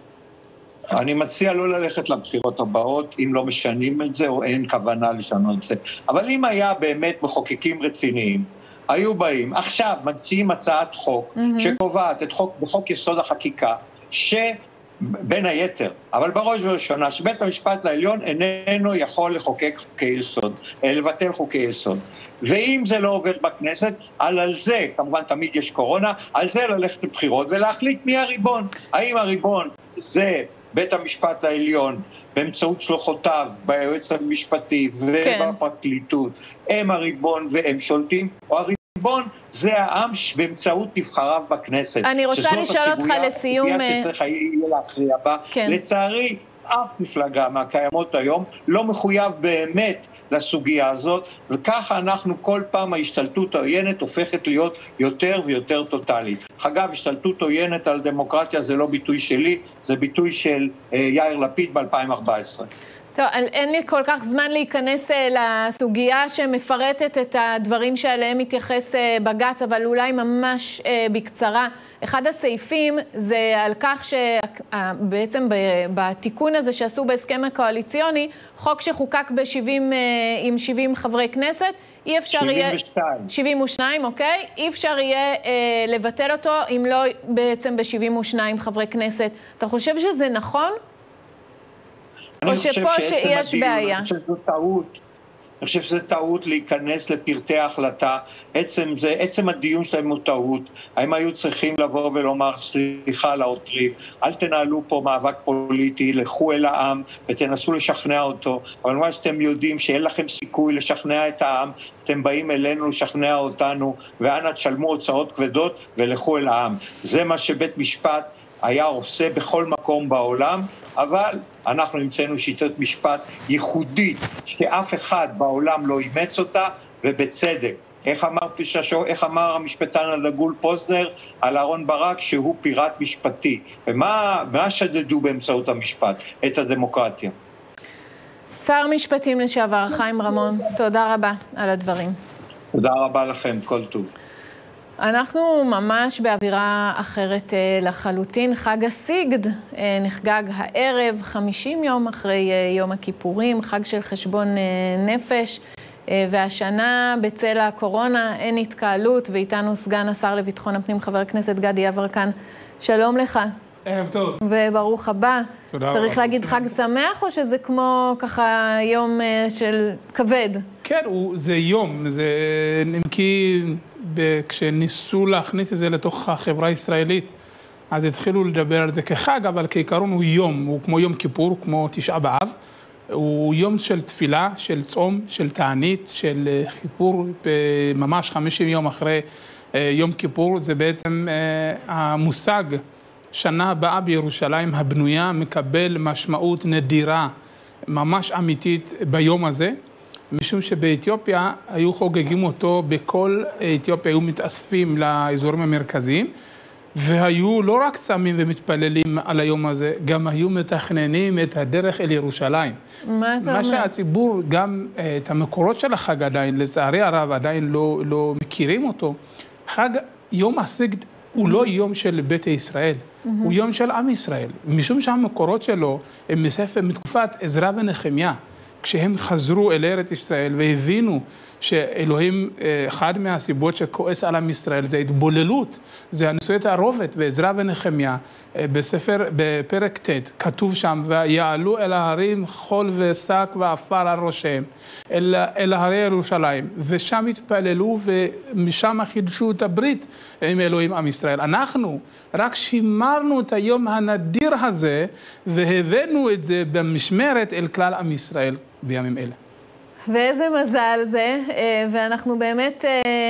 אני מציע לא ללכת לבחירות הבאות אם לא משנים את זה או אין כוונה לשנות את זה. אבל אם היה באמת מחוקקים רציניים, היו באים, עכשיו מציעים הצעת חוק mm-hmm. שקובעת את חוק, בחוק יסוד החקיקה, שבין היתר, אבל בראש ובראשונה, שבית המשפט העליון איננו יכול לחוקק חוקי יסוד, לבטל חוקי יסוד. ואם זה לא עובר בכנסת, על, על זה, כמובן תמיד יש קורונה, על זה ללכת לבחירות ולהחליט מי הריבון. האם הריבון זה בית המשפט העליון, באמצעות שלוחותיו, ביועץ המשפטי ובפרקליטות, כן. הם הריבון והם שולטים, או הריבון זה העם באמצעות נבחריו בכנסת. אני רוצה לשאול אותך לסיום... שזאת הסיבויה שצריך יהיה להכריע בה. כן. לצערי, אף מפלגה מהקיימות היום לא מחויב באמת לסוגיה הזאת, וככה אנחנו כל פעם ההשתלטות העוינת הופכת להיות יותר ויותר טוטלית. אגב, השתלטות עוינת על דמוקרטיה זה לא ביטוי שלי, זה ביטוי של אה, יאיר לפיד ב-אלפיים וארבע עשרה. טוב, אין לי כל כך זמן להיכנס לסוגיה שמפרטת את הדברים שעליהם מתייחס בג"ץ, אבל אולי ממש בקצרה. אחד הסעיפים זה על כך שבעצם בתיקון הזה שעשו בהסכם הקואליציוני, חוק שחוקק ב-שבעים, עם שבעים חברי כנסת, אי אפשר יהיה... שבעים ושתיים. שבעים ושתיים, אוקיי? אי אפשר יהיה אה, לבטל אותו אם לא בעצם ב-שבעים ושניים חברי כנסת. אתה חושב שזה נכון? או שפה שיש בעיה? אני חושב שזו טעות. אני חושב שזו טעות להיכנס לפרטי ההחלטה. עצם, זה, עצם הדיון שלהם הוא טעות. הם היו צריכים לבוא ולומר סליחה לעותרים. אל תנהלו פה מאבק פוליטי, לכו אל העם ותנסו לשכנע אותו. אבל מה שאתם יודעים שאין לכם סיכוי לשכנע את העם, אתם באים אלינו לשכנע אותנו, ואנא תשלמו הוצאות כבדות ולכו אל העם. זה מה שבית משפט היה עושה בכל מקום בעולם, אבל אנחנו נמצאנו שיטת משפט ייחודית שאף אחד בעולם לא אימץ אותה, ובצדק. איך אמר פששו, איך אמר המשפטן הדגול פוזנר על אהרון ברק שהוא פיראט משפטי. ומה מה שדדו באמצעות המשפט? את הדמוקרטיה. שר משפטים לשעבר חיים רמון, תודה רבה על הדברים. תודה רבה לכם, כל טוב. אנחנו ממש באווירה אחרת לחלוטין. חג הסיגד נחגג הערב, חמישים יום אחרי יום הכיפורים, חג של חשבון נפש, והשנה בצל הקורונה אין התקהלות, ואיתנו סגן השר לביטחון הפנים, חבר הכנסת גדי יברקן. שלום לך. ערב טוב. וברוך הבא. תודה רבה. צריך להגיד חג שמח, או שזה כמו ככה יום של כבד? כן, הוא, זה יום, זה נמקי, כשניסו להכניס את זה לתוך החברה הישראלית, אז התחילו לדבר על זה כחג, אבל כעיקרון הוא יום, הוא כמו יום כיפור, כמו תשעה באב, הוא יום של תפילה, של צום, של תענית, של כיפור, ממש חמישים יום אחרי יום כיפור, זה בעצם המושג שנה הבאה בירושלים הבנויה מקבל משמעות נדירה, ממש אמיתית ביום הזה, משום שבאתיופיה היו חוגגים אותו, בכל אתיופיה היו מתאספים לאזורים המרכזיים, והיו לא רק צמים ומתפללים על היום הזה, גם היו מתכננים את הדרך אל ירושלים. מה זה אומר? מה שהציבור, גם את המקורות של החג עדיין, לצערי הרב עדיין לא, לא מכירים אותו, חג יום הסיגד הוא לא יום של בית ישראל, הוא יום של עם ישראל, משום שהמקורות שלו הם מספר מתקופת עזרא ונחמיה, כשהם חזרו אל ארץ ישראל והבינו שאלוהים, אחד מהסיבות שכועס על עם ישראל זה התבוללות, זה הנישואי תערובת, ועזרא ונחמיה, בספר, בפרק ט', כתוב שם, ויעלו אל ההרים חול ושק ועפר על ראשיהם, אל, אל הרי ירושלים, ושם התפללו ומשם חידשו את הברית עם אלוהים עם ישראל. אנחנו רק שימרנו את היום הנדיר הזה, והבאנו את זה במשמרת אל כלל עם ישראל בימים אלה. ואיזה מזל זה, ואנחנו באמת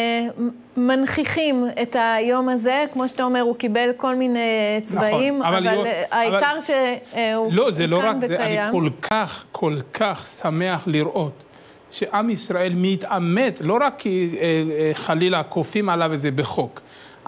מנכיחים את היום הזה, כמו שאתה אומר, הוא קיבל כל מיני צבעים, נכון, אבל, אבל אבל העיקר אבל... שהוא לא, זה לא רק וקיים. זה, אני כל כך, כל כך שמח לראות שעם ישראל מתאמץ, לא רק כי חלילה כופים עליו את זה בחוק,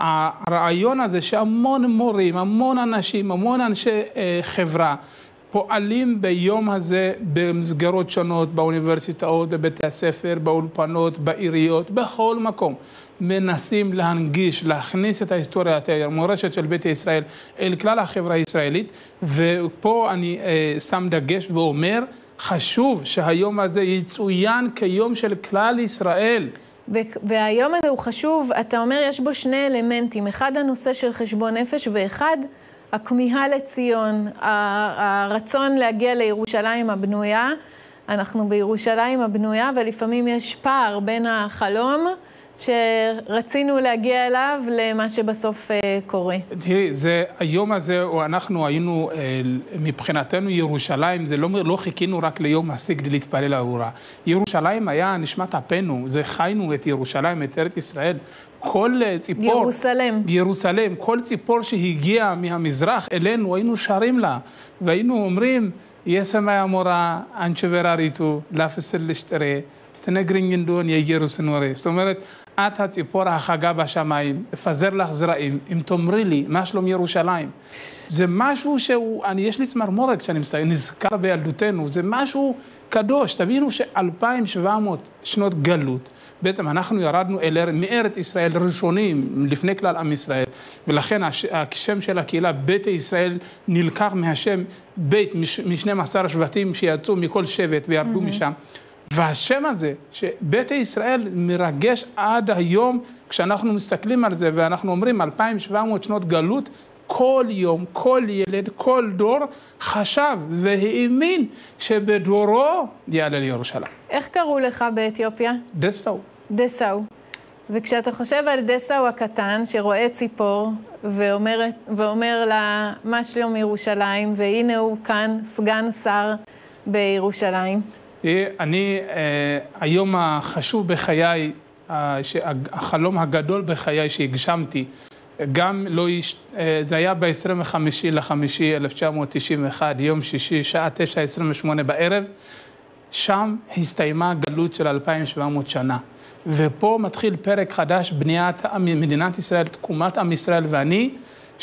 הרעיון הזה שהמון מורים, המון אנשים, המון אנשי חברה, פועלים ביום הזה במסגרות שונות, באוניברסיטאות, בבתי הספר, באולפנות, בעיריות, בכל מקום. מנסים להנגיש, להכניס את ההיסטוריה, את המורשת של בית ישראל אל כלל החברה הישראלית, ופה אני אה, שם דגש ואומר, חשוב שהיום הזה יצוין כיום של כלל ישראל. והיום הזה הוא חשוב, אתה אומר, יש בו שני אלמנטים, אחד הנושא של חשבון נפש, ואחד הכמיהה לציון, הרצון להגיע לירושלים הבנויה. אנחנו בירושלים הבנויה, ולפעמים יש פער בין החלום שרצינו להגיע אליו למה שבסוף קורה. תראי, זה, היום הזה, אנחנו היינו, מבחינתנו ירושלים, זה לא, לא חיכינו רק ליום הסיגד להתפלל לאורה. ירושלים היה נשמת אפנו, זה חיינו את ירושלים, את ארץ ישראל. כל ציפור, ירוסלם. ירוסלם, כל ציפור שהגיעה מהמזרח אלינו, היינו שרים לה, והיינו אומרים, יסמי המורה, אנשברריתו, לפסל לשתרה, תנגרין ינדון יגרוסן ורי. זאת אומרת, את הציפור החגה בשמיים, אפזר לך זרעים, אם תאמרי לי, מה שלום ירושלים? זה משהו שהוא, אני, יש לי צמרמורת כשאני נזכר בילדותנו, זה משהו קדוש. תבינו שאלפיים שבע מאות שנות גלות, בעצם אנחנו ירדנו אל מארץ ישראל ראשונים לפני כלל עם ישראל, ולכן השם של הקהילה, בית ישראל, נלקח מהשם בית, משנים עשר שבטים שיצאו מכל שבט וירדו mm-hmm. משם. והשם הזה, שבית ישראל מרגש עד היום, כשאנחנו מסתכלים על זה, ואנחנו אומרים, אלפיים שבע מאות שנות גלות, כל יום, כל ילד, כל דור חשב והאמין שבדורו יעלה לירושלים. איך קראו לך באתיופיה? דסאו. דסאו. וכשאתה חושב על דסאו הקטן שרואה ציפור ואומר, ואומר לה מה שלום ירושלים, והנה הוא כאן סגן שר בירושלים. אני, היום החשוב בחיי, החלום הגדול בחיי שהגשמתי, גם לא, זה היה ב-עשרים וחמישה לחמישי אלף תשע מאות תשעים ואחת, יום שישי, שעה תשע עשרים ושמונה בערב, שם הסתיימה גלות של אלפיים ושבע מאות שנה. ופה מתחיל פרק חדש, בניית מדינת ישראל, תקומת עם ישראל, ואני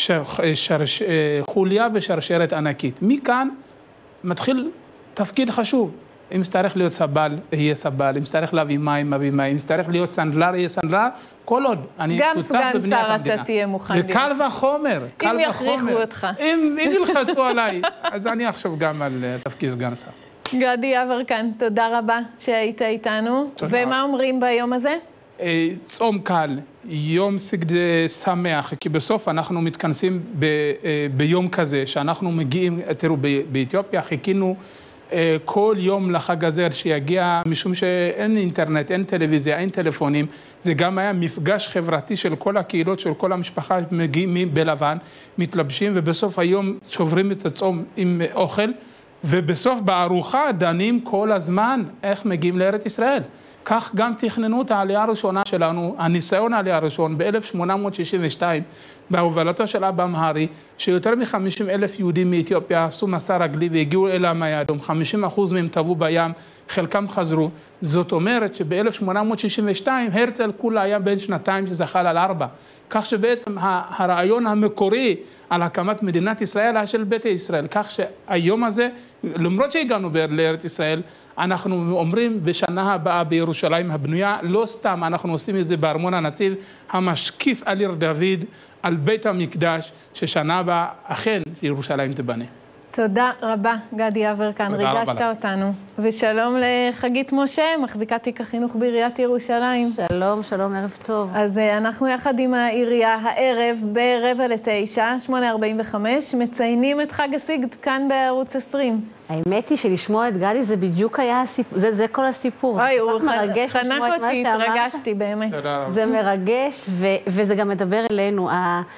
שרש, חוליה בשרשרת ענקית. מכאן מתחיל תפקיד חשוב. אם שצריך להיות סבל, יהיה סבל. אם שצריך להביא מים, מביא מים. אם שצריך להיות סנדלר, יהיה סנדלר. כל עוד אני שותף בבניית המדינה. גם סגן שר אתה תהיה מוכן. וקל וחומר. אם יכריחו אותך. אם ילחצו עליי, אז אני אחשוב גם על תפקיד סגן שר. גדי יברקן, תודה רבה שהיית איתנו. ומה אומרים ביום הזה? צום קל, יום סגד שמח, כי בסוף אנחנו מתכנסים ביום כזה, שאנחנו מגיעים, תראו, באתיופיה חיכינו כל יום לחג הזה שיגיע, משום שאין אינטרנט, אין טלוויזיה, אין טלפונים. זה גם היה מפגש חברתי של כל הקהילות, של כל המשפחה, מגיעים בלבן, מתלבשים, ובסוף היום שוברים את הצום עם אוכל, ובסוף בארוחה דנים כל הזמן איך מגיעים לארץ ישראל. כך גם תכננו את העלייה הראשונה שלנו, הניסיון העלייה הראשון ב-אלף שמונה מאות שישים ושתיים, בהובלתו של אבא מהרי, שיותר מ-חמישים אלף יהודים מאתיופיה עשו מסע רגלי והגיעו אל הים האדום, חמישים אחוז מהם טבעו בים, חלקם חזרו. זאת אומרת שב-אלף שמונה מאות שישים ושתיים הרצל כולה היה בן שנתיים שזחל על ארבע. כך שבעצם הרעיון המקורי על הקמת מדינת ישראל היה של ביתא ישראל. כך שהיום הזה, למרות שהגענו לארץ ישראל, אנחנו אומרים בשנה הבאה בירושלים הבנויה, לא סתם אנחנו עושים את זה בארמון הנציב, המשקיף על עיר דוד, על בית המקדש, ששנה הבאה אכן ירושלים תבנה. תודה רבה, גדי יברקן, ריגשת אותנו. ושלום לחגית משה, מחזיקת תיק החינוך בעיריית ירושלים. שלום, שלום, ערב טוב. אז אנחנו יחד עם העירייה הערב ברבע לתשע, שמונה ארבעים וחמש, מציינים את חג הסיגד כאן בערוץ עשרים. האמת היא שלשמוע את גדי זה בדיוק היה הסיפור, זה, זה כל הסיפור. אוי, הוא חנק אותי, התרגשתי באמת. זה מרגש, ו, וזה גם מדבר אלינו.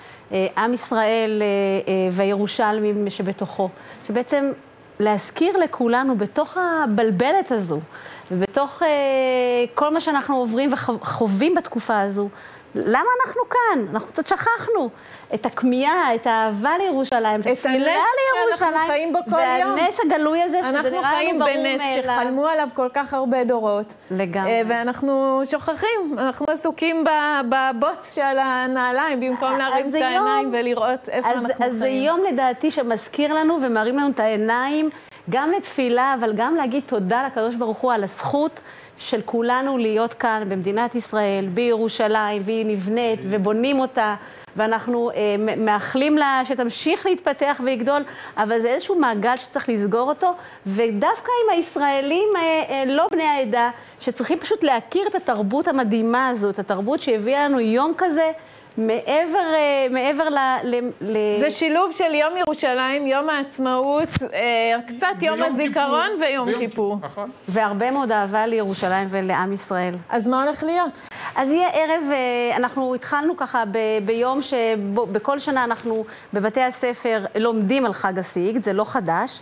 עם ישראל והירושלמים שבתוכו, שבעצם להזכיר לכולנו בתוך הבלבלת הזו, ובתוך כל מה שאנחנו עוברים וחווים בתקופה הזו, למה אנחנו כאן? אנחנו קצת שכחנו את הכמיהה, את האהבה לירושלים, את התפילה לירושלים, שאנחנו חיים בו כל יום. והנס הגלוי הזה, שזה נראה לנו ברור מאליו. אנחנו חיים בנס שחלמו עליו כל כך הרבה דורות. לגמרי. ואנחנו שוכחים, אנחנו עסוקים בבוץ של הנעליים, במקום להרים את העיניים ולראות איפה אנחנו חיים. אז זה יום לדעתי שמזכיר לנו ומרים לנו את העיניים, גם לתפילה, אבל גם להגיד תודה לקדוש ברוך הוא על הזכות של כולנו להיות כאן במדינת ישראל, בירושלים, והיא נבנית ובונים אותה, ואנחנו אה, מאחלים לה שתמשיך להתפתח ויגדול, אבל זה איזשהו מעגל שצריך לסגור אותו, ודווקא עם הישראלים אה, אה, לא בני העדה, שצריכים פשוט להכיר את התרבות המדהימה הזאת, התרבות שהביאה לנו יום כזה, מעבר, מעבר ל, ל... זה שילוב של יום ירושלים, יום העצמאות, קצת יום הזיכרון ויום כיפור. והרבה מאוד אהבה לירושלים ולעם ישראל. אז מה הולך להיות? אז יהיה ערב, אנחנו התחלנו ככה ב, ביום שבכל שנה אנחנו בבתי הספר לומדים על חג הסיגד, זה לא חדש.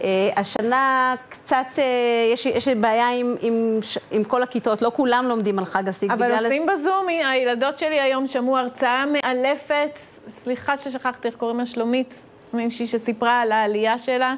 השנה קצת, יש, יש בעיה עם, עם, עם כל הכיתות, לא כולם לומדים על חג הסיגד. אבל עושים בזום, הילדות שלי היום שמעו הרצאה מאלפת, סליחה ששכחתי איך קוראים לה, שלומית, מישהי שסיפרה על העלייה שלה,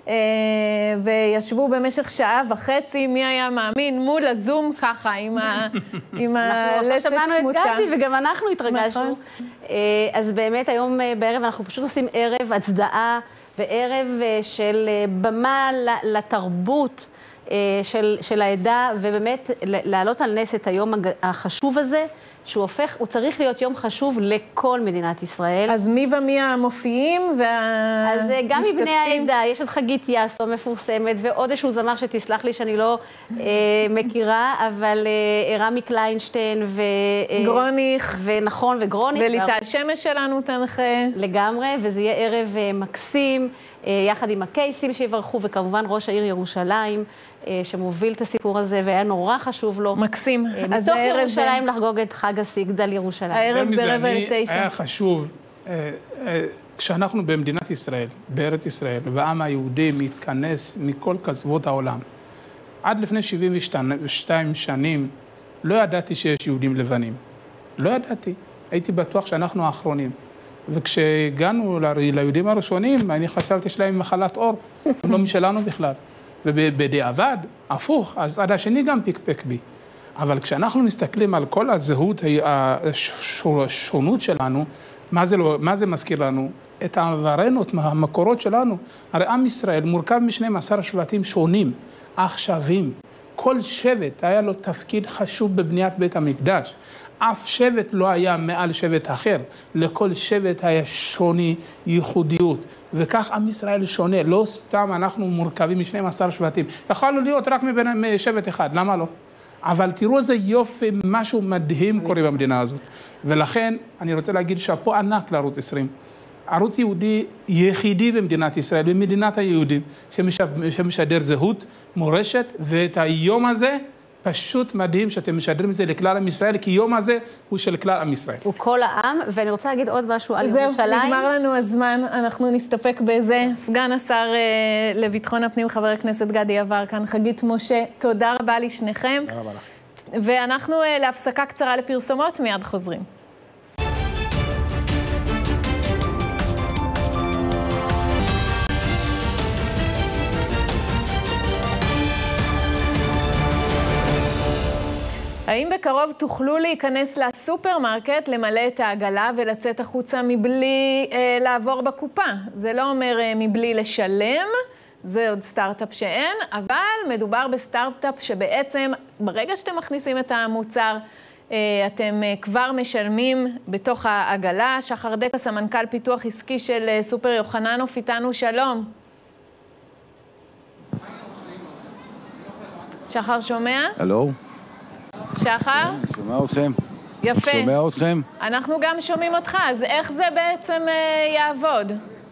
וישבו במשך שעה וחצי, מי היה מאמין, מול הזום ככה, עם הלסת שמותה. אנחנו עכשיו שמענו את גדי וגם אנחנו התרגשנו. אז באמת היום בערב אנחנו פשוט עושים ערב הצדעה, וערב של במה לתרבות של, של העדה, ובאמת להעלות על נס את היום החשוב הזה, שהוא הופך, הוא צריך להיות יום חשוב לכל מדינת ישראל. אז מי ומי המופיעים והמשתתפים? אז גם מבני העדה, יש את חגית יאסו המפורסמת, ועוד איזשהו זמר שתסלח לי שאני לא אה, מכירה, אבל אה, רמי קליינשטיין ו... אה, גרוניך. ונכון, וגרוניך. וליטל שמש שלנו תנחה. לגמרי, וזה יהיה ערב אה, מקסים, אה, יחד עם הקייסים שיברכו, וכמובן ראש העיר ירושלים, שמוביל את הסיפור הזה, והיה נורא חשוב לו. מקסים. מתוך ירושלים לחגוג את חג הסיגדל ירושלים. הערב ברבע לתשע. היה חשוב, כשאנחנו במדינת ישראל, בארץ ישראל, והעם היהודי מתכנס מכל קצוות העולם. עד לפני שבעים ושתיים שנים, לא ידעתי שיש יהודים לבנים. לא ידעתי. הייתי בטוח שאנחנו האחרונים. וכשהגענו ליהודים הראשונים, אני חשבתי שלהם מחלת עור, הם לא משלנו בכלל. ובדיעבד, הפוך, אז עד השני גם פיקפק בי. אבל כשאנחנו מסתכלים על כל הזהות, השונות שלנו, מה זה, לא, מה זה מזכיר לנו? את העברנו, את המקורות שלנו. הרי עם ישראל מורכב משנים עשר שבטים שונים, עכשווים. כל שבט היה לו תפקיד חשוב בבניית בית המקדש. אף שבט לא היה מעל שבט אחר. לכל שבט היה שוני ייחודיות. וכך עם ישראל שונה. לא סתם אנחנו מורכבים משנים עשר שבטים. יכולנו להיות רק מבין שבט אחד. למה לא? אבל תראו איזה יופי, משהו מדהים קורה במדינה הזאת. ולכן אני רוצה להגיד שאפו ענק לערוץ עשרים. ערוץ יהודי יחידי במדינת ישראל, במדינת היהודים, שמשדר זהות, מורשת, ואת היום הזה פשוט מדהים שאתם משדרים את זה לכלל עם ישראל, כי יום הזה הוא של כלל עם ישראל. הוא כל העם, ואני רוצה להגיד עוד משהו על ירושלים. זהו, נגמר לנו הזמן, אנחנו נסתפק בזה. סגן השר לביטחון הפנים, חבר הכנסת גדי יברקן, חגית משה, תודה רבה לשניכם. תודה רבה לך. ואנחנו להפסקה קצרה לפרסומות, מיד חוזרים. האם בקרוב תוכלו להיכנס לסופרמרקט, למלא את העגלה ולצאת החוצה מבלי אה, לעבור בקופה? זה לא אומר אה, מבלי לשלם, זה עוד סטארט-אפ שאין, אבל מדובר בסטארט-אפ שבעצם ברגע שאתם מכניסים את המוצר, אה, אתם אה, כבר משלמים בתוך העגלה. שחר דקה, סמנכ"ל פיתוח עסקי של אה, סופר יוחננוף, איתנו, שלום. שחר שומע? הלו. שחר? אני שומע אתכם. יפה. שומע אתכם. אנחנו גם שומעים אותך, אז איך זה בעצם אה, יעבוד?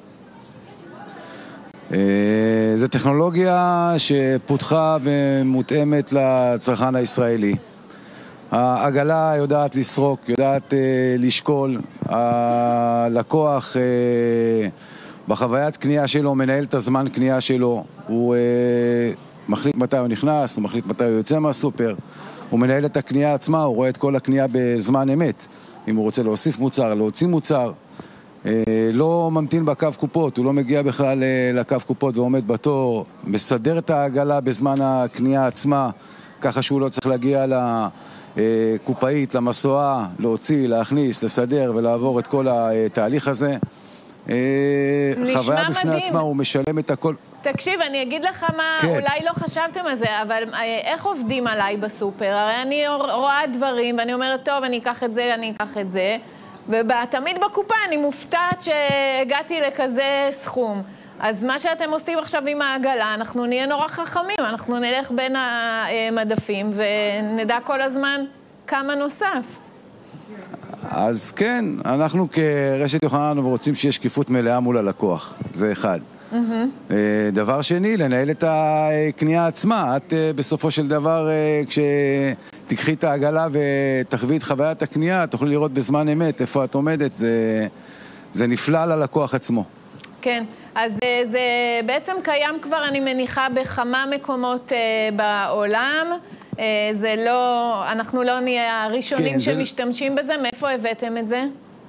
אה, זו טכנולוגיה שפותחה ומותאמת לצרכן הישראלי. העגלה יודעת לסרוק, יודעת אה, לשקול. הלקוח אה, בחוויית קנייה שלו מנהל את הזמן קנייה שלו. הוא אה, מחליט מתי הוא נכנס, הוא מחליט מתי הוא יוצא מהסופר. הוא מנהל את הקנייה עצמה, הוא רואה את כל הקנייה בזמן אמת. אם הוא רוצה להוסיף מוצר, להוציא מוצר, לא ממתין בקו קופות, הוא לא מגיע בכלל לקו קופות ועומד בתור, מסדר את העגלה בזמן הקנייה עצמה, ככה שהוא לא צריך להגיע לקופאית, למסועה, להוציא, להכניס, לסדר ולעבור את כל התהליך הזה. חוויה בפני עצמה, הוא משלם את הכל. תקשיב, אני אגיד לך מה, כן. אולי לא חשבתם על זה, אבל איך עובדים עליי בסופר? הרי אני רואה דברים ואני אומרת, טוב, אני אקח את זה, אני אקח את זה, ותמיד בקופה אני מופתעת שהגעתי לכזה סכום. אז מה שאתם עושים עכשיו עם העגלה, אנחנו נהיה נורא חכמים, אנחנו נלך בין המדפים ונדע כל הזמן כמה נוסף. אז כן, אנחנו כרשת יוחננוף רוצים שיש שקיפות מלאה מול הלקוח, זה אחד. Mm-hmm. דבר שני, לנהל את הקנייה עצמה. את בסופו של דבר, כשתקחי את העגלה ותחווי את חוויית הקנייה, תוכלי לראות בזמן אמת איפה את עומדת, זה, זה נפלא ללקוח עצמו. כן, אז זה בעצם קיים כבר, אני מניחה, בכמה מקומות בעולם. זה לא, אנחנו לא נהיה הראשונים כן, שמשתמשים זה... בזה. מאיפה הבאתם את זה?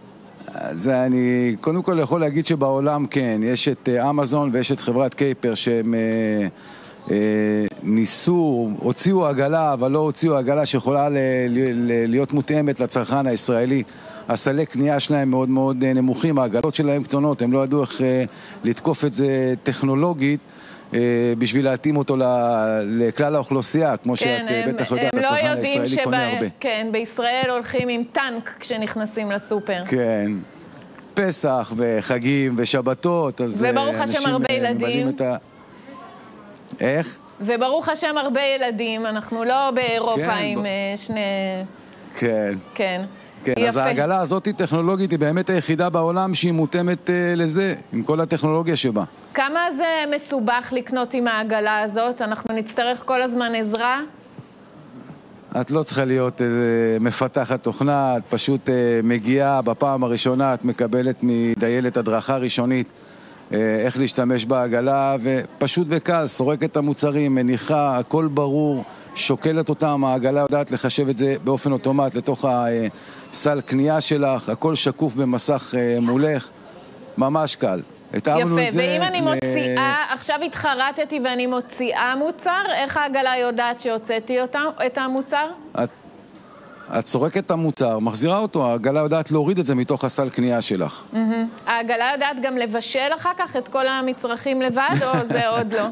זה אני קודם כל יכול להגיד שבעולם כן, יש את אמזון ויש את חברת קייפר שהם אה, אה, ניסו, הוציאו עגלה, אבל לא הוציאו עגלה שיכולה ל, ל, להיות מותאמת לצרכן הישראלי. הסלי קנייה שלהם מאוד מאוד נמוכים, העגלות שלהם קטנות, הם לא ידעו איך אה, לתקוף את זה טכנולוגית, בשביל להתאים אותו לכלל האוכלוסייה, כמו כן, שאת בטח יודעת, הצרכן הישראלי שבה, קונה הרבה. כן, בישראל הולכים עם טנק כשנכנסים לסופר. כן, פסח וחגים ושבתות, אז וברוך השם הרבה ילדים. את ה... איך? וברוך השם הרבה ילדים, אנחנו לא באירופה כן, עם ב... שני... כן. כן. כן, יפה. אז העגלה הזאת טכנולוגית היא באמת היחידה בעולם שהיא מותאמת uh, לזה, עם כל הטכנולוגיה שבה. כמה זה מסובך לקנות עם העגלה הזאת? אנחנו נצטרך כל הזמן עזרה? את לא צריכה להיות uh, מפתחת תוכנה, את פשוט uh, מגיעה בפעם הראשונה, את מקבלת מדיילת הדרכה ראשונית uh, איך להשתמש בעגלה, ופשוט וקל, סורקת את המוצרים, מניחה, הכל ברור, שוקלת אותם, העגלה יודעת לחשב את זה באופן אוטומט לתוך הסל קנייה שלך, הכל שקוף במסך מולך, ממש קל. יפה, ואם אני מוציאה, עכשיו התחרטתי ואני מוציאה מוצר, איך העגלה יודעת שהוצאתי את המוצר? את, את סורקת את המוצר, מחזירה אותו, העגלה יודעת להוריד את זה מתוך הסל קנייה שלך. Mm-hmm. העגלה יודעת גם לבשל אחר כך את כל המצרכים לבד, או זה עוד לא?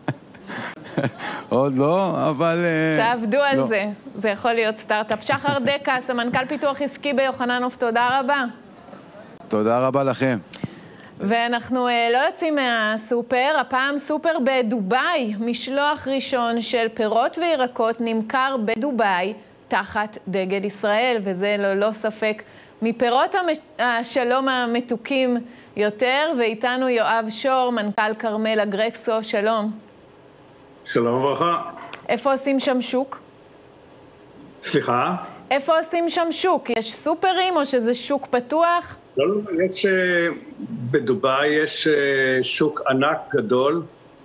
עוד לא, אבל... תעבדו על זה, זה יכול להיות סטארט-אפ. שחר דקה, סמנכ"ל פיתוח עסקי ביוחננוף, תודה רבה. תודה רבה לכם. ואנחנו לא יוצאים מהסופר, הפעם סופר בדוביי, משלוח ראשון של פירות וירקות נמכר בדוביי תחת דגל ישראל, וזה ללא ספק מפירות השלום המתוקים יותר, ואיתנו יואב שור, מנכ"ל כרמל אגרקסו, שלום. שלום וברכה. איפה עושים שם שוק? סליחה? איפה עושים שם שוק? יש סופרים או שזה שוק פתוח? לא, לא, יש, בדוביי יש שוק ענק גדול,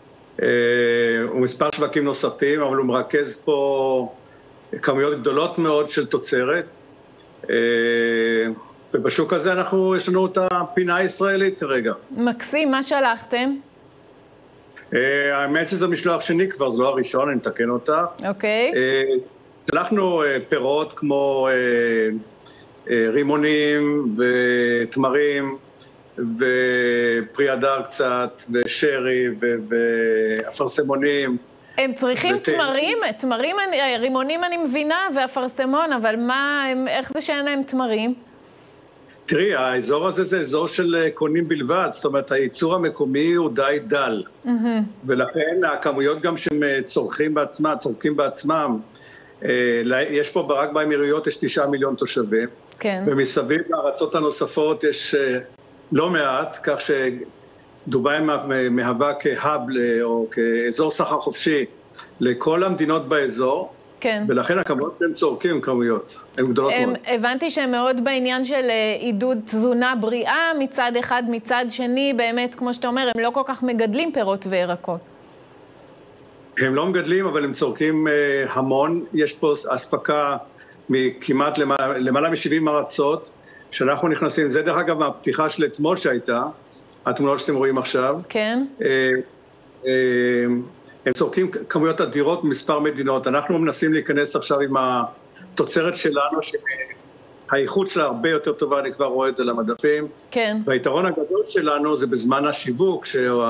ומספר שווקים נוספים, אבל הוא מרכז פה כמויות גדולות מאוד של תוצרת, ובשוק הזה אנחנו, יש לנו את הפינה הישראלית כרגע. מקסים, מה שלחתם? האמת שזה משלוח שני כבר, זה לא הראשון, אני מתקן אותה. אוקיי. שלחנו פירות כמו רימונים ותמרים ופרי הדר קצת ושרי ואפרסמונים. הם צריכים תמרים? תמרים, רימונים אני מבינה ואפרסמון, אבל מה, איך זה שאין להם תמרים? תראי, האזור הזה זה אזור של קונים בלבד, זאת אומרת, הייצור המקומי הוא די דל. Mm-hmm. ולכן הכמויות גם שהם צורכים בעצמם, צורכים בעצמם, יש פה רק באמירויות יש תשעה מיליון תושבים. כן. ומסביב לארצות הנוספות יש לא מעט, כך שדוביי מהווה כהאב או כאזור סחר חופשי לכל המדינות באזור. כן. ולכן הכמויות הם צורכים כמויות, הן גדולות מאוד. הבנתי שהם מאוד בעניין של עידוד תזונה בריאה מצד אחד, מצד שני, באמת, כמו שאתה אומר, הם לא כל כך מגדלים פירות וירקות. הם לא מגדלים, אבל הם צורכים המון. יש פה אספקה מכמעט למעלה מ-שבעים ארצות, שאנחנו נכנסים, זה דרך אגב מהפתיחה של אתמול שהייתה, התמונות שאתם רואים עכשיו. כן. הם צורכים כמויות אדירות במספר מדינות. אנחנו מנסים להיכנס עכשיו עם התוצרת שלנו, שהאיכות שלה הרבה יותר טובה, אני כבר רואה את זה למדפים. כן. והיתרון הגדול שלנו זה בזמן השיווק,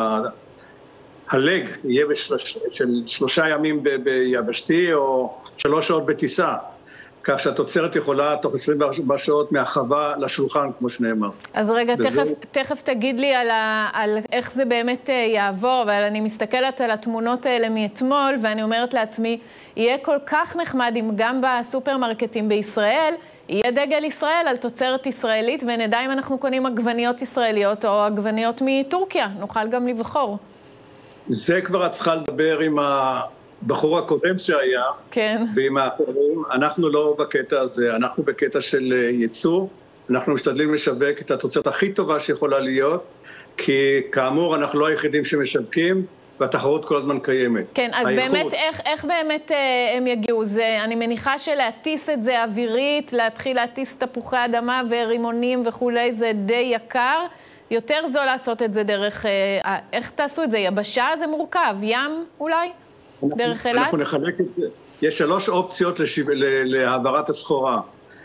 שהלג יהיה בשלוש, של שלושה ימים ביבשתי, או שלוש שעות בטיסה. כך שהתוצרת יכולה תוך עשרים וארבע שעות מהחווה לשולחן, כמו שנאמר. אז רגע, תכף, תכף תגיד לי על, ה, על איך זה באמת יעבור, אבל אני מסתכלת על התמונות האלה מאתמול, ואני אומרת לעצמי, יהיה כל כך נחמד אם גם בסופרמרקטים בישראל, יהיה דגל ישראל על תוצרת ישראלית, ונדע אם אנחנו קונים עגבניות ישראליות או עגבניות מטורקיה, נוכל גם לבחור. זה כבר את צריכה לדבר עם ה... בחור הקודם שהיה, כן. ועם האחרים, אנחנו לא בקטע הזה, אנחנו בקטע של ייצור, אנחנו משתדלים לשווק את התוצרת הכי טובה שיכולה להיות, כי כאמור אנחנו לא היחידים שמשווקים, והתחרות כל הזמן קיימת. כן, אז האיכות... באמת, איך, איך באמת אה, הם יגיעו? זה, אני מניחה שלהטיס את זה אווירית, להתחיל להטיס תפוחי אדמה ורימונים וכולי, זה די יקר. יותר זול לעשות את זה דרך, אה, איך תעשו את זה? יבשה זה מורכב, ים אולי? דרך אילת? אנחנו נחלק את זה. יש שלוש אופציות לשיו... להעברת הסחורה.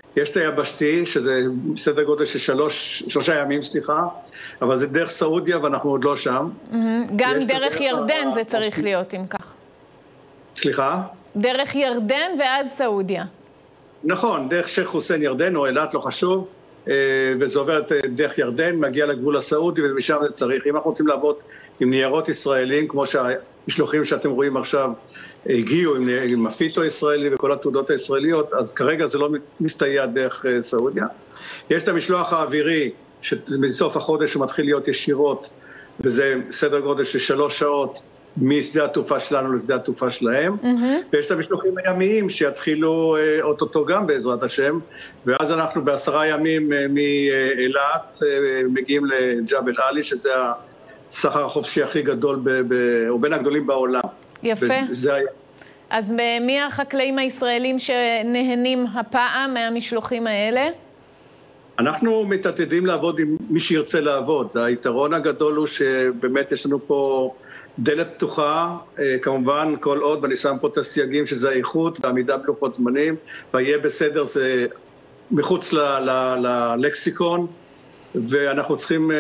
יש את היבשתי, שזה סדר גודל של שלוש, שלושה ימים, סליחה, אבל זה דרך סעודיה ואנחנו עוד לא שם. גם דרך ירדן זה צריך להיות, אם כך. סליחה? דרך ירדן ואז סעודיה. נכון, דרך שייח' חוסיין ירדן או אילת, לא חשוב, וזה עובר דרך ירדן, מגיע לגבול הסעודי ומשם זה צריך. אם אנחנו רוצים לעבוד עם ניירות ישראלים, כמו שהמשלוחים שאתם רואים עכשיו הגיעו עם, עם הפיטו הישראלי וכל התעודות הישראליות, אז כרגע זה לא מסתייע דרך סעודיה. יש את המשלוח האווירי, שבסוף החודש הוא מתחיל להיות ישירות, וזה סדר גודל של שלוש שעות, משדה התעופה שלנו לשדה התעופה שלהם, mm-hmm. ויש את המשלוחים הימיים שיתחילו אה, אוטוטו גם בעזרת השם, ואז אנחנו בעשרה ימים אה, מאילת אה, מגיעים לג'בל עלי, שזה הסחר החופשי הכי גדול, ב, ב, או בין הגדולים בעולם. יפה. וזה היה... אז מי החקלאים הישראלים שנהנים הפעם מהמשלוחים האלה? אנחנו מתעתדים לעבוד עם מי שירצה לעבוד. היתרון הגדול הוא שבאמת יש לנו פה דלת פתוחה, כמובן כל עוד, ואני שם פה את הסייגים שזה האיכות והעמידה בלוחות זמנים, ויהיה בסדר, זה מחוץ ללקסיקון, ואנחנו צריכים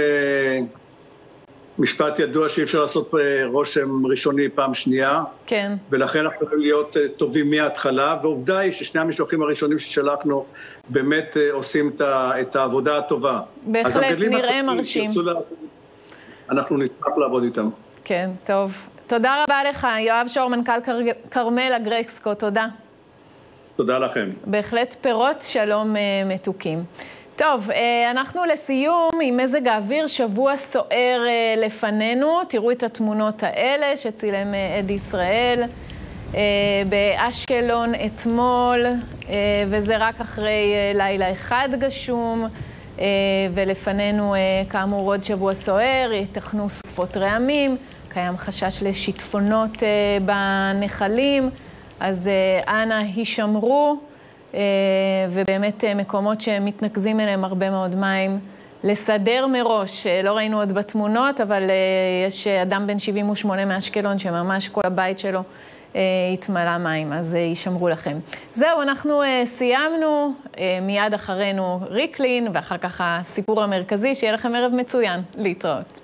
משפט ידוע שאי אפשר לעשות רושם ראשוני פעם שנייה, כן. ולכן אנחנו יכולים להיות טובים מההתחלה, ועובדה היא ששני המשלוחים הראשונים ששלחנו באמת עושים את העבודה הטובה. בהחלט נראה מרשים. אנחנו נשמח לעבוד איתם. כן, טוב. תודה רבה לך, יואב שור, מנכ"ל כרמל אגרקסקו, תודה. תודה לכם. בהחלט פירות שלום מתוקים. טוב, אנחנו לסיום עם מזג האוויר, שבוע סוער לפנינו. תראו את התמונות האלה שצילם עד ישראל באשקלון אתמול, וזה רק אחרי לילה אחד גשום, ולפנינו כאמור עוד שבוע סוער, יתכנו סופות רעמים, קיים חשש לשיטפונות בנחלים, אז אנא הישמרו. ובאמת מקומות שמתנקזים אליהם הרבה מאוד מים, לסדר מראש, לא ראינו עוד בתמונות, אבל יש אדם בן שבעים ושמונה מאשקלון שממש כל הבית שלו התמלא מים, אז יישמרו לכם. זהו, אנחנו סיימנו, מיד אחרינו ריקלין, ואחר כך הסיפור המרכזי, שיהיה לכם ערב מצוין, להתראות.